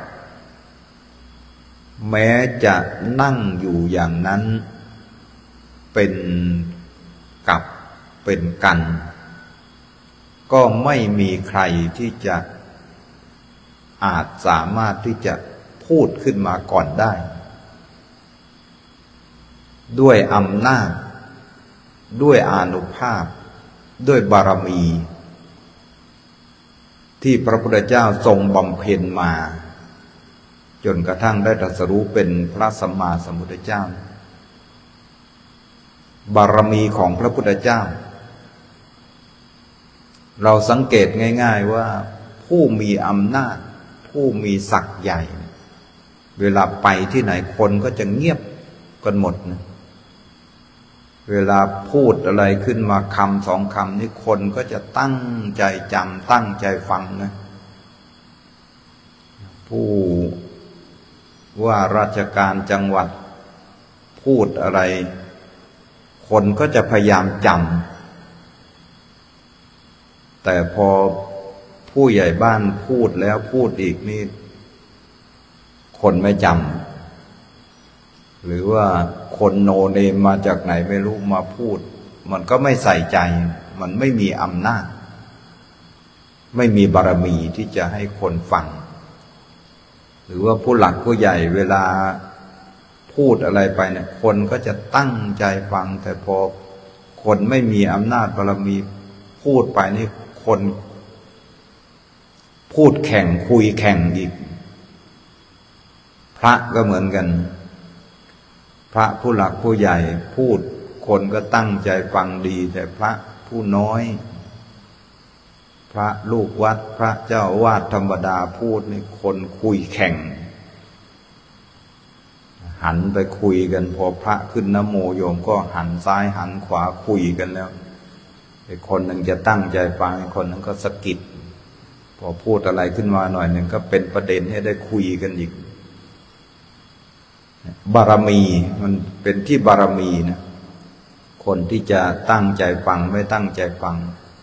[SPEAKER 1] แม้จะนั่งอยู่อย่างนั้นเป็นกับเป็นกันก็ไม่มีใครที่จะอาจสามารถที่จะพูดขึ้นมาก่อนได้ด้วยอำนาจด้วยอานุภาพด้วยบารมีที่พระพุทธเจ้าทรงบำเพ็ญมาจนกระทั่งได้ตรัสรู้เป็นพระสัมมาสัมพุทธเจ้าบารมีของพระพุทธเจ้าเราสังเกตง่ายๆว่าผู้มีอำนาจผู้มีศักย์ใหญ่เวลาไปที่ไหนคนก็จะเงียบกันหมดนะเวลาพูดอะไรขึ้นมาคำสองคำนี้คนก็จะตั้งใจจำตั้งใจฟังนะผู้ว่าราชการจังหวัดพูดอะไรคนก็จะพยายามจำแต่พอผู้ใหญ่บ้านพูดแล้วพูดอีกนี่คนไม่จำหรือว่าคนโนเนมมาจากไหนไม่รู้มาพูดมันก็ไม่ใส่ใจมันไม่มีอำนาจไม่มีบารมีที่จะให้คนฟังหรือว่าผู้หลักผู้ใหญ่เวลาพูดอะไรไปเนี่ยคนก็จะตั้งใจฟังแต่พอคนไม่มีอำนาจบารมีพูดไปนี่คนพูดแข่งคุยแข่งอีกพระก็เหมือนกันพระผู้หลักผู้ใหญ่พูดคนก็ตั้งใจฟังดีแต่พระผู้น้อยพระลูกวัดพระเจ้าวาดธรรมดาพูดนี่คนคุยแข่งหันไปคุยกันพอพระขึ้นนะโมโยมก็หันซ้ายหันขวาคุยกันแล้วไอ้คนหนึ่งจะตั้งใจฟังไอ้คนนึงก็สะกิดพอพูดอะไรขึ้นมาหน่อยหนึ่งก็เป็นประเด็นให้ได้คุยกันอีกบารมีมันเป็นที่บารมีนะคนที่จะตั้งใจฟังไม่ตั้งใจฟัง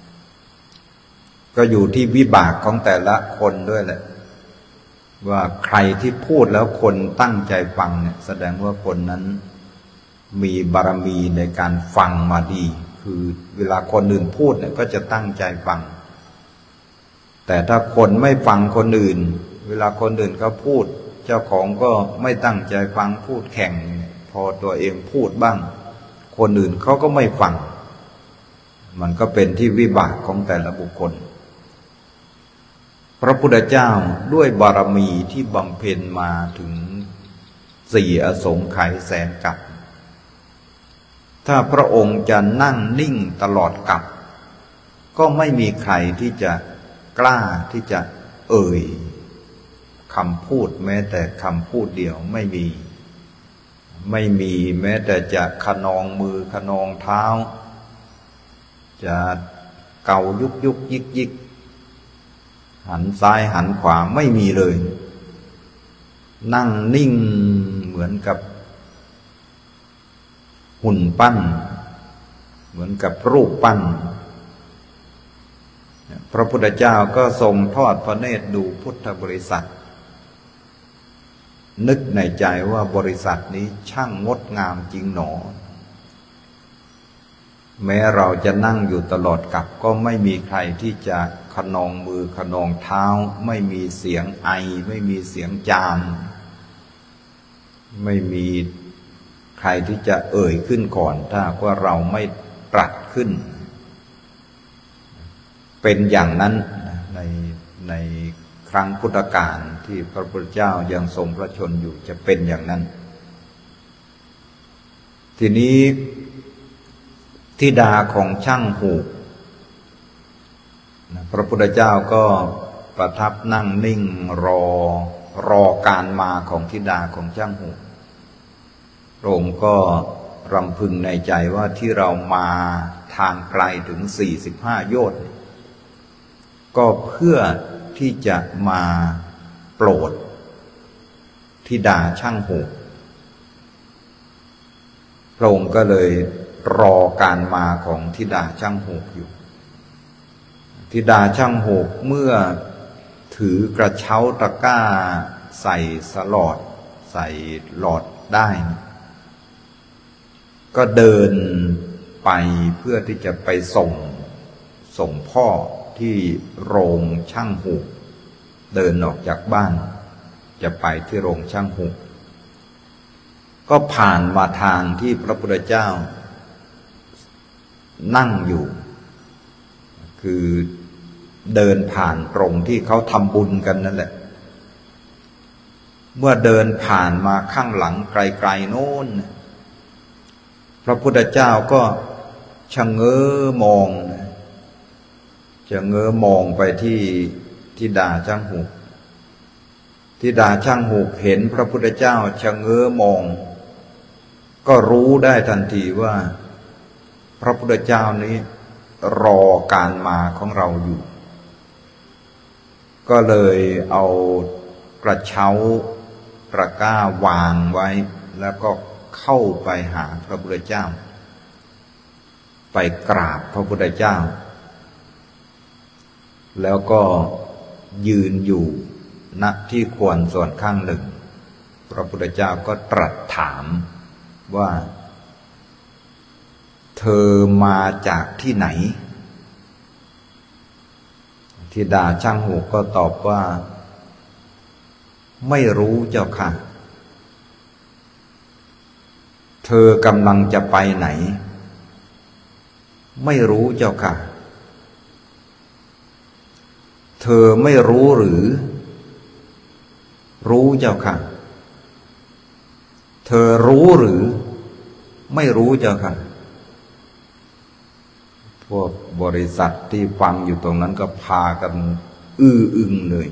[SPEAKER 1] ก็อยู่ที่วิบากของแต่ละคนด้วยแหละว่าใครที่พูดแล้วคนตั้งใจฟังเนี่ยแสดงว่าคนนั้นมีบารมีในการฟังมาดีคือเวลาคนอื่นพูดเนี่ยก็จะตั้งใจฟังแต่ถ้าคนไม่ฟังคนอื่นเวลาคนอื่นเขาพูดเจ้าของก็ไม่ตั้งใจฟังพูดแข่งพอตัวเองพูดบ้างคนอื่นเขาก็ไม่ฟังมันก็เป็นที่วิบากของแต่ละบุคคลพระพุทธเจ้าด้วยบารมีที่บำเพ็ญมาถึงสี่อสงไขยแสนกับถ้าพระองค์จะนั่งนิ่งตลอดกับก็ไม่มีใครที่จะกล้าที่จะเอ่ยคำพูดแม้แต่คำพูดเดียวไม่มีไม่มีแม้แต่จะขนองมือขนองเท้าจะเกายุกยุกยิกยิกหันซ้ายหันขวาไม่มีเลยนั่งนิ่งเหมือนกับหุ่นปั้นเหมือนกับรูปปั้นพระพุทธเจ้าก็ทรงทอดพระเนตรดูพุทธบริษัทนึกในใจว่าบริษัทนี้ช่างงดงามจริงหนอแม้เราจะนั่งอยู่ตลอดกับก็ไม่มีใครที่จะขนองมือขนองเท้าไม่มีเสียงไอไม่มีเสียงจามไม่มีใครที่จะเอ่ยขึ้นก่อนถ้าว่าเราไม่ตรัสขึ้นเป็นอย่างนั้นในในครั้งพุทธกาลที่พระพุทธเจ้ายังทรงพระชนอยู่จะเป็นอย่างนั้นทีนี้ธิดาของช่างหูกพระพุทธเจ้าก็ประทับนั่งนิ่งรอรอการมาของธิดาของช่างหูกพระองค์ก็รำพึงในใจว่าที่เรามาทางไกลถึงสี่สิบห้าโยชน์ก็เพื่อที่จะมาโปรดธิดาช่างหูกพระองค์ก็เลยรอการมาของธิดาช่างหูกอยู่ธิดาช่างหูกเมื่อถือกระเช้าตะกร้าใส่สลอดใส่หลอดได้ก็เดินไปเพื่อที่จะไปส่งส่งพ่อที่โรงช่างหูกเดินออกจากบ้านจะไปที่โรงช่างหูกก็ผ่านมาทางที่พระพุทธเจ้านั่งอยู่คือเดินผ่านตรงที่เขาทำบุญกันนั่นแหละเมื่อเดินผ่านมาข้างหลังไกลๆโน้นพระพุทธเจ้าก็ชะเง้อมองชะเง้อมองไปที่ธิดาช่างหูกธิดาช่างหูกเห็นพระพุทธเจ้าชะเง้อมองก็รู้ได้ทันทีว่าพระพุทธเจ้านี้รอการมาของเราอยู่ก็เลยเอากระเช้าตะกร้าวางไว้แล้วก็เข้าไปหาพระพุทธเจ้าไปกราบพระพุทธเจ้าแล้วก็ยืนอยู่ณที่ควรส่วนข้างหนึ่งพระพุทธเจ้าก็ตรัสถามว่าเธอมาจากที่ไหนธิดาช่างหูกก็ตอบว่าไม่รู้เจ้าค่ะเธอกำลังจะไปไหนไม่รู้เจ้าค่ะเธอไม่รู้หรือรู้เจ้าค่ะเธอรู้หรือไม่รู้เจ้าค่ะพวกบริษัทที่ฟังอยู่ตรงนั้นก็พากันอื้ออึงเลย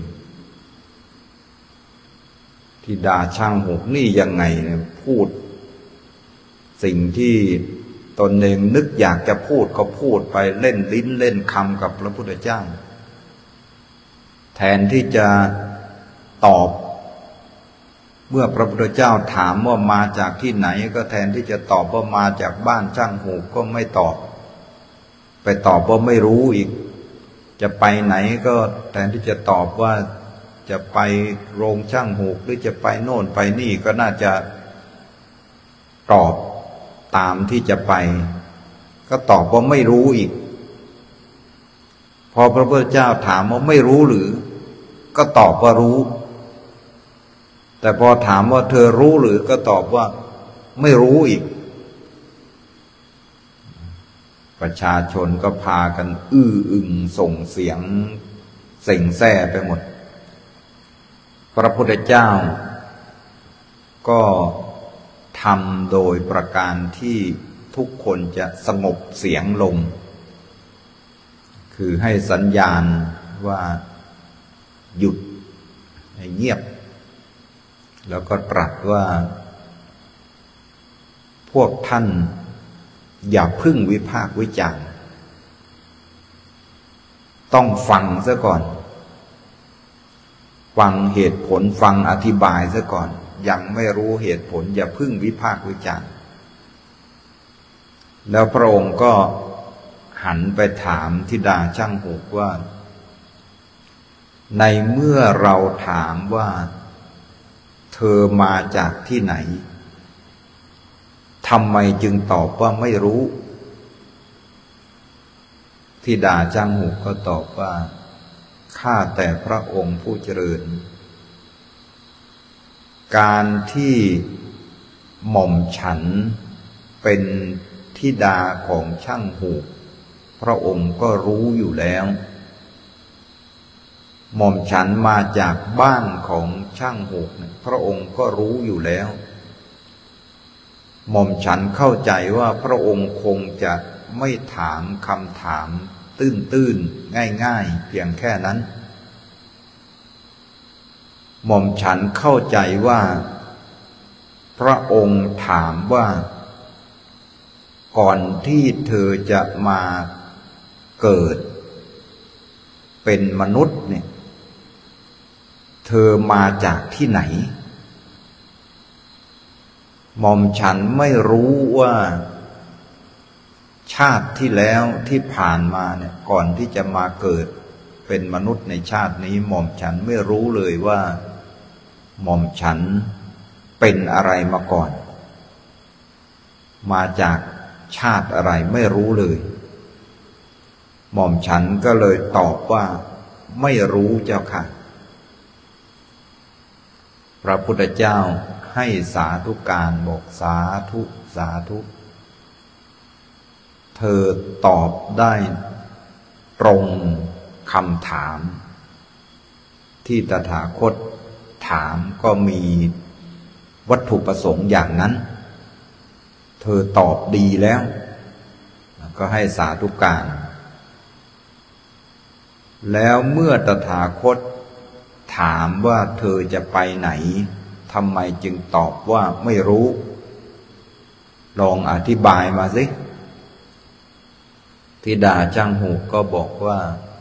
[SPEAKER 1] ที่ด่าช่างหกนี่ยังไงเนี่ยพูดสิ่งที่ตนเองนึกอยากจะพูดก็พูดไปเล่นลิ้นเล่นคำกับพระพุทธเจ้าแทนที่จะตอบเมื่อพระพุทธเจ้าถามว่ามาจากที่ไหนก็แทนที่จะตอบว่ามาจากบ้านช่างหูก็ไม่ตอบไปตอบว่าไม่รู้อีกจะไปไหนก็แทนที่จะตอบว่าจะไปโรงช่างหูหรือจะไปโน่นไปนี่ก็น่าจะตอบตามที่จะไปก็ตอบว่าไม่รู้อีกพอพระพุทธเจ้าถามว่าไม่รู้หรือก็ตอบว่ารู้แต่พอถามว่าเธอรู้หรือก็ตอบว่าไม่รู้อีกประชาชนก็พากันอื้ออึงส่งเสียงเส่งแซ่ไปหมดพระพุทธเจ้าก็ทำโดยประการที่ทุกคนจะสงบเสียงลงคือให้สัญญาณว่าหยุดให้เงียบแล้วก็ตรัสว่าพวกท่านอย่าพึ่งวิพากษ์วิจารณ์ต้องฟังซะก่อนฟังเหตุผลฟังอธิบายซะก่อนยังไม่รู้เหตุผลอย่าพึ่งวิพากษ์วิจารณ์แล้วพระองค์ก็หันไปถามธิดาช่างหูว่าในเมื่อเราถามว่าเธอมาจากที่ไหนทำไมจึงตอบว่าไม่รู้ธิดาช่างหูก็ตอบว่าข้าแต่พระองค์ผู้เจริญการที่หม่อมฉันเป็นธิดาของช่างหูพระองค์ก็รู้อยู่แล้วหม่อมฉันมาจากบ้านของช่างหูพระองค์ก็รู้อยู่แล้วหม่อมฉันเข้าใจว่าพระองค์คงจะไม่ถามคำถามตื้นๆง่ายๆเพียงแค่นั้นหม่อมฉันเข้าใจว่าพระองค์ถามว่าก่อนที่เธอจะมาเกิดเป็นมนุษย์เนี่ยเธอมาจากที่ไหนหม่อมฉันไม่รู้ว่าชาติที่แล้วที่ผ่านมาเนี่ยก่อนที่จะมาเกิดเป็นมนุษย์ในชาตินี้หม่อมฉันไม่รู้เลยว่าหม่อมฉันเป็นอะไรมาก่อนมาจากชาติอะไรไม่รู้เลยหม่อมฉันก็เลยตอบว่าไม่รู้เจ้าค่ะพระพุทธเจ้าให้สาธุการบอกสาธุสาธุเธอตอบได้ตรงคำถามที่ตถาคตถามก็มีวัตถุประสงค์อย่างนั้นเธอตอบดีแล้วก็ให้สาธุการแล้วเมื่อตถาคตถามว่าเธอจะไปไหนทำไมจึงตอบว่าไม่รู้ลองอธิบายมาสิธิดาช่างหูก็บอกว่า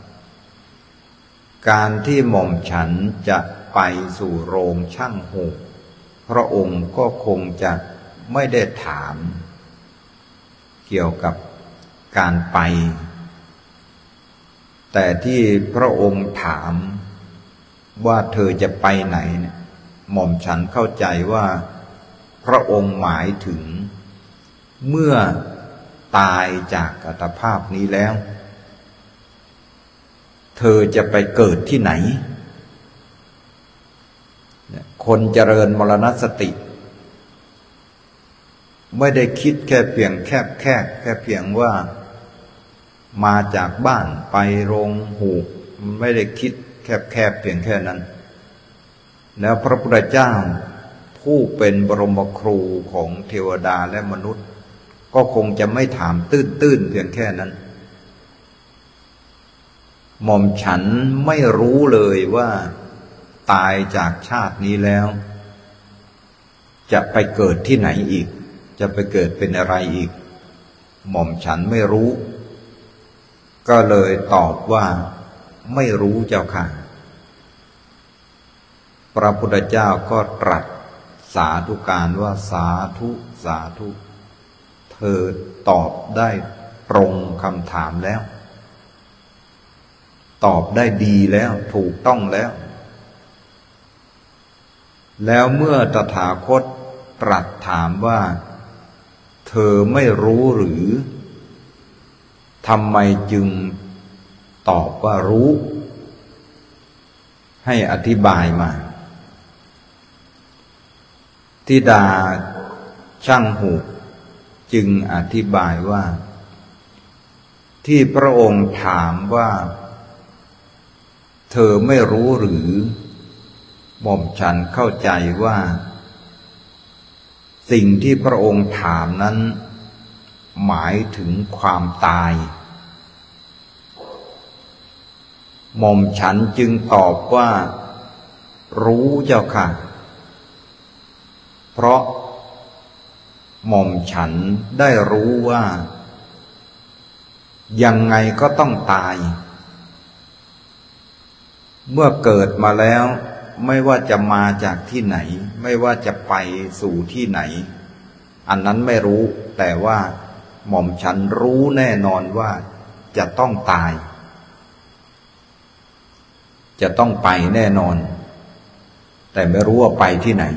[SPEAKER 1] การที่หม่อมฉันจะไปสู่โรงช่างหูพระองค์ก็คงจะไม่ได้ถามเกี่ยวกับการไปแต่ที่พระองค์ถามว่าเธอจะไปไหนเนี่ยหม่อมฉันเข้าใจว่าพระองค์หมายถึงเมื่อตายจากอัตภาพนี้แล้วเธอจะไปเกิดที่ไหนคนเจริญมรณสติไม่ได้คิดแค่เพียงแคบแค่แค่เพียงว่ามาจากบ้านไปโรงหูกไม่ได้คิดแคบแคบเพียงแค่นั้นแล้วพระพุทธเจ้าผู้เป็นบรมครูของเทวดาและมนุษย์ก็คงจะไม่ถามตื้นๆเพียงแค่นั้นหม่อมฉันไม่รู้เลยว่าตายจากชาตินี้แล้วจะไปเกิดที่ไหนอีกจะไปเกิดเป็นอะไรอีกหม่อมฉันไม่รู้ก็เลยตอบว่าไม่รู้เจ้าค่ะพระพุทธเจ้าก็ตรัสสาธุการว่าสาธุสาธุเธอตอบได้ตรงคำถามแล้วตอบได้ดีแล้วถูกต้องแล้วแล้วเมื่อตถาคตตรัสถามว่าเธอไม่รู้หรือทำไมจึงตอบว่ารู้ให้อธิบายมาธิดาช่างหูกจึงอธิบายว่าที่พระองค์ถามว่าเธอไม่รู้หรือหม่อมฉันเข้าใจว่าสิ่งที่พระองค์ถามนั้นหมายถึงความตายหม่อมฉันจึงตอบว่ารู้เจ้าค่ะเพราะหม่อมฉันได้รู้ว่ายังไงก็ต้องตายเมื่อเกิดมาแล้วไม่ว่าจะมาจากที่ไหนไม่ว่าจะไปสู่ที่ไหนอันนั้นไม่รู้แต่ว่าหม่อมฉันรู้แน่นอนว่าจะต้องตายจะต้องไปแน่นอนแต่ไม่รู้ว่าไปที่ไหน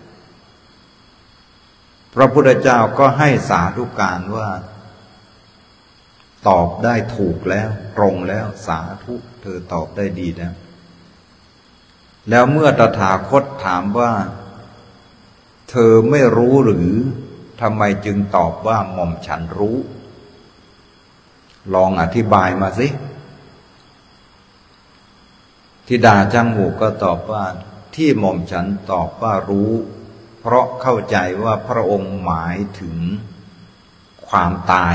[SPEAKER 1] พระพุทธเจ้าก็ให้สาธุการว่าตอบได้ถูกแล้วตรงแล้วสาธุเธอตอบได้ดีแล้วแล้วเมื่อตถาคตถามว่าเธอไม่รู้หรือทำไมจึงตอบว่าหม่อมฉันรู้ลองอธิบายมาสิธิดาช่างหูกก็ตอบว่าที่หม่อมฉันตอบว่ารู้เพราะเข้าใจว่าพระองค์หมายถึงความตาย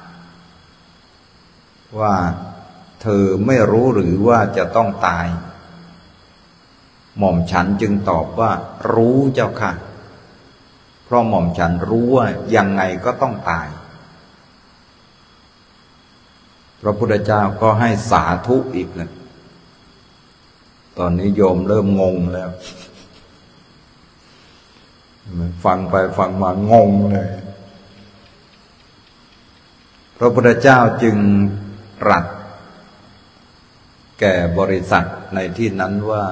[SPEAKER 1] ว่าเธอไม่รู้หรือว่าจะต้องตายหม่อมฉันจึงตอบว่ารู้เจ้าค่ะเพราะหม่อมฉันรู้ว่ายังไงก็ต้องตายพระพุทธเจ้าก็ให้สาธุอีกนะตอนนี้โยมเริ่มงงแล้วฟังไปฟังมางงเลยพระพุทธเจ้าจึงตรัสแก่บริษัทในที่นั้นว่า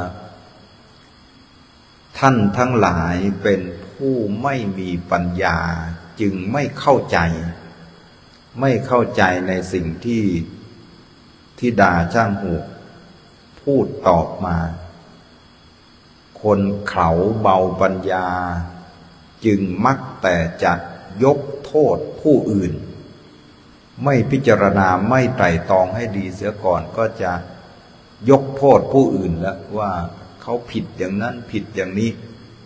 [SPEAKER 1] ท่านทั้งหลายเป็นผู้ไม่มีปัญญาจึงไม่เข้าใจไม่เข้าใจในสิ่งที่ธิดาช่างหูกพูดตอบมาคนเขาเบาปัญญาจึงมักแต่จะยกโทษผู้อื่นไม่พิจารณาไม่ไตร่ตรองให้ดีเสียก่อนก็จะยกโทษผู้อื่นแล้วว่าเขาผิดอย่างนั้นผิดอย่างนี้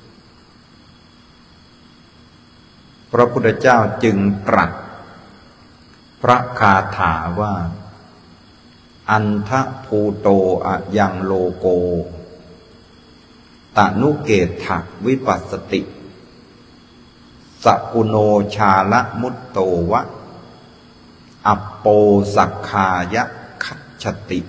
[SPEAKER 1] พระพุทธเจ้าจึงตรัสพระคาถาว่าอันทะภูโตอะยังโลโกตนุเกตถะวิปัสสติสักุโนชาละมุตโตวะอัปโปสักขายะคัจฉติ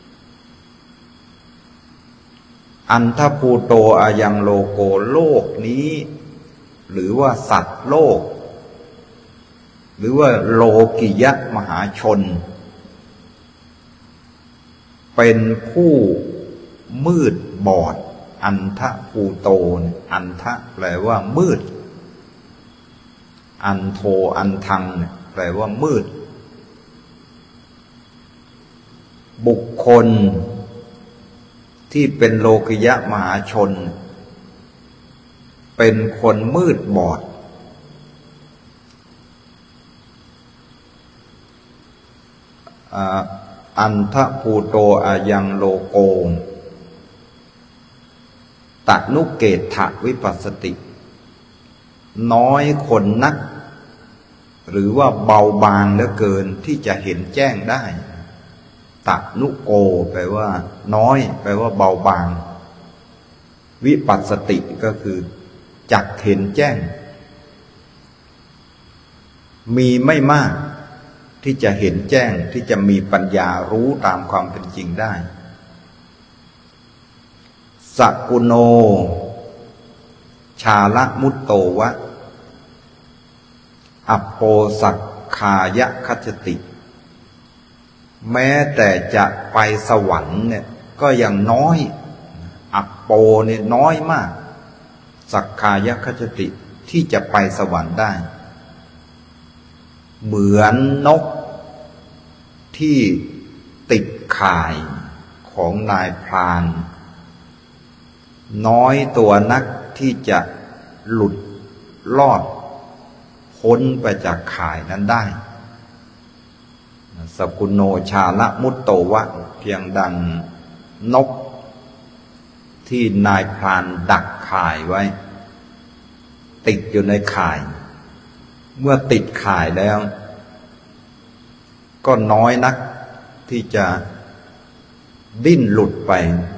[SPEAKER 1] อันทะภูโตอะยังโลโกโลกนี้หรือว่าสัตว์โลกหรือว่าโลกิยะมหาชนเป็นผู้มืดบอดอันทะภูโตอันทะแปลว่ามืดอันโทอันทังแปลว่ามืดบุคคลที่เป็นโลกิยะมหาชนเป็นคนมืดบอดอันทภูโตอายังโลโกตนุเกตถวิปัสสติน้อยคนนักหรือว่าเบาบางเหลือเกินที่จะเห็นแจ้งได้ตนุโกแปลว่าน้อยแปลว่าเบาบางวิปัสสติก็คือจักเห็นแจ้งมีไม่มากที่จะเห็นแจ้งที่จะมีปัญญารู้ตามความเป็นจริงได้สักกุโนชาละมุตโตวะอัปโปสักขายะคัจจติแม้แต่จะไปสวรรค์เนี่ยก็ยังน้อยอัปโปเนี่ยน้อยมากสักขายะคัจจติที่จะไปสวรรค์ได้เหมือนนกที่ติดข่ายของนายพรานน้อยตัวนักที่จะหลุดรอดพ้นไปจากข่ายนั้นได้สกุโนชาละมุตโตวะเพียงดังนกที่นายพรานดักข่ายไว้ติดอยู่ในข่ายเมื่อติดข่ายแล้วก็น้อยนักที่จะดิ้นหลุดไป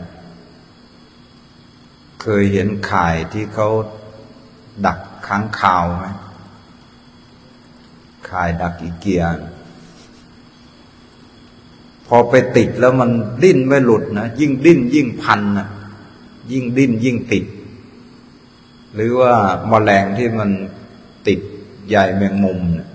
[SPEAKER 1] เคยเห็นข่ายที่เขาดักค้างคาวไหมข่ายดักอีเกียพอไปติดแล้วมันดิ้นไม่หลุดนะยิ่งดิ้นยิ่งพันนะยิ่งดิ้นยิ่งติดหรือว่าแมลงที่มันติดใยแมงมุมนะ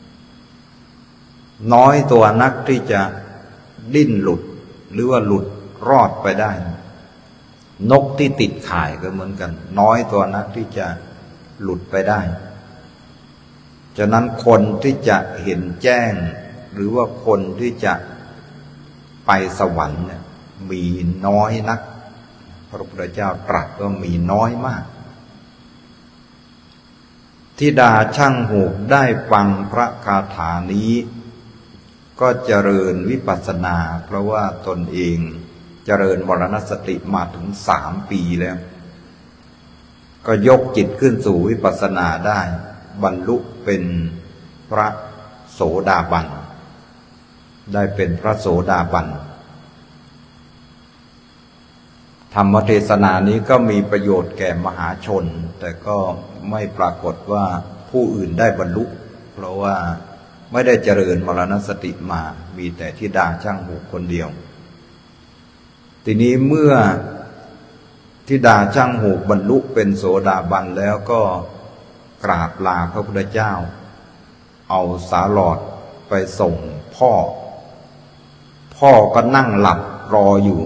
[SPEAKER 1] น้อยตัวนักที่จะดิ้นหลุดหรือว่าหลุดรอดไปได้นกที่ติดข่ายก็เหมือนกันน้อยตัวนักที่จะหลุดไปได้ฉะนั้นคนที่จะเห็นแจ้งหรือว่าคนที่จะไปสวรรค์เนี่ยมีน้อยนักพระพุทธเจ้าตรัสว่ามีน้อยมากธิดาช่างหูกได้ฟังพระคาถานี้ก็เจริญวิปัสสนาเพราะว่าตนเองเจริญมรณสติมาถึงสามปีแล้วก็ยกจิตขึ้นสู่วิปัสสนาได้บรรลุเป็นพระโสดาบันได้เป็นพระโสดาบันธรรมเทศนานี้ก็มีประโยชน์แก่มหาชนแต่ก็ไม่ปรากฏว่าผู้อื่นได้บรรลุเพราะว่าไม่ได้เจริญมรณสติมามีแต่ธิดาช่างหูคนเดียวทีนี้เมื่อธิดาช่างหูบรรลุเป็นโสดาบันแล้วก็กราบลาพระพุทธเจ้าเอาสาหลอดไปส่งพ่อพ่อก็นั่งหลับรออยู่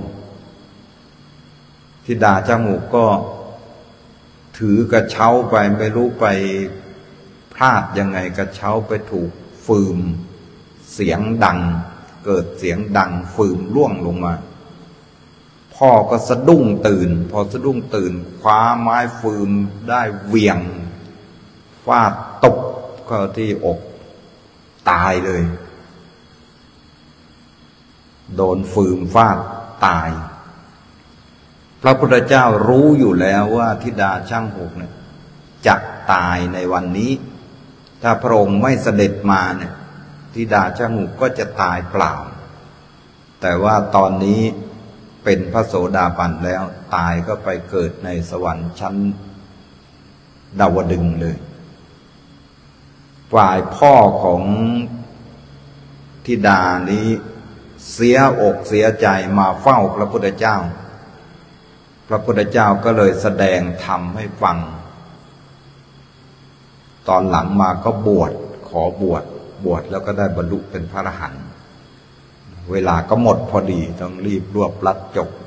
[SPEAKER 1] ธิดาช่างหูก็ถือกระเช้าไปไม่รู้ไปพลาดยังไงกระเช้าไปถูกฟืมเสียงดังเกิดเสียงดังฟืมร่วงลงมาพ่อก็สะดุ้งตื่นพอสะดุ้งตื่นคว้าไม้ฟืมได้เหวี่ยงฟาดตบเข้าที่อกตายเลยโดนฟืมฟาดตายพระพุทธเจ้ารู้อยู่แล้วว่าธิดาช่างหูกเนี่ยจะตายในวันนี้ถ้าพระองค์ไม่เสด็จมาเนี่ยธิดาช่างหูกก็จะตายเปล่าแต่ว่าตอนนี้เป็นพระโสดาบันแล้วตายก็ไปเกิดในสวรรค์ชั้นดาวดึงส์เลยฝ่ายพ่อของธิดานี้เสียอกเสียใจมาเฝ้าพระพุทธเจ้าพระพุทธเจ้าก็เลยแสดงธรรมให้ฟังตอนหลังมาก็บวชขอบวชบวชแล้วก็ได้บรรลุเป็นพระอรหันต์เวลาก็หมดพอดีต้องรีบรวบรัดจบ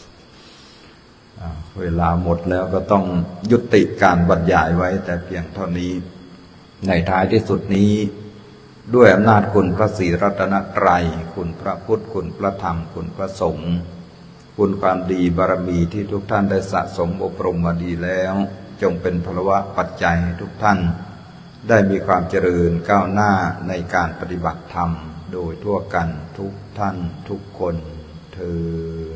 [SPEAKER 1] เวลาหมดแล้วก็ต้องยุติการบรรยายไว้แต่เพียงเท่านี้ในท้ายที่สุดนี้ด้วยอำนาจคุณพระศรีรัตนตรัยคุณพระพุทธคุณพระธรรมคุณพระสงฆ์คุณความดีบารมีที่ทุกท่านได้สะสมอบรมมาดีแล้วจงเป็นพลวะปัจจัยให้ทุกท่านได้มีความเจริญก้าวหน้าในการปฏิบัติธรรมโดยทั่วกันทุกท่านทุกคนเทอญ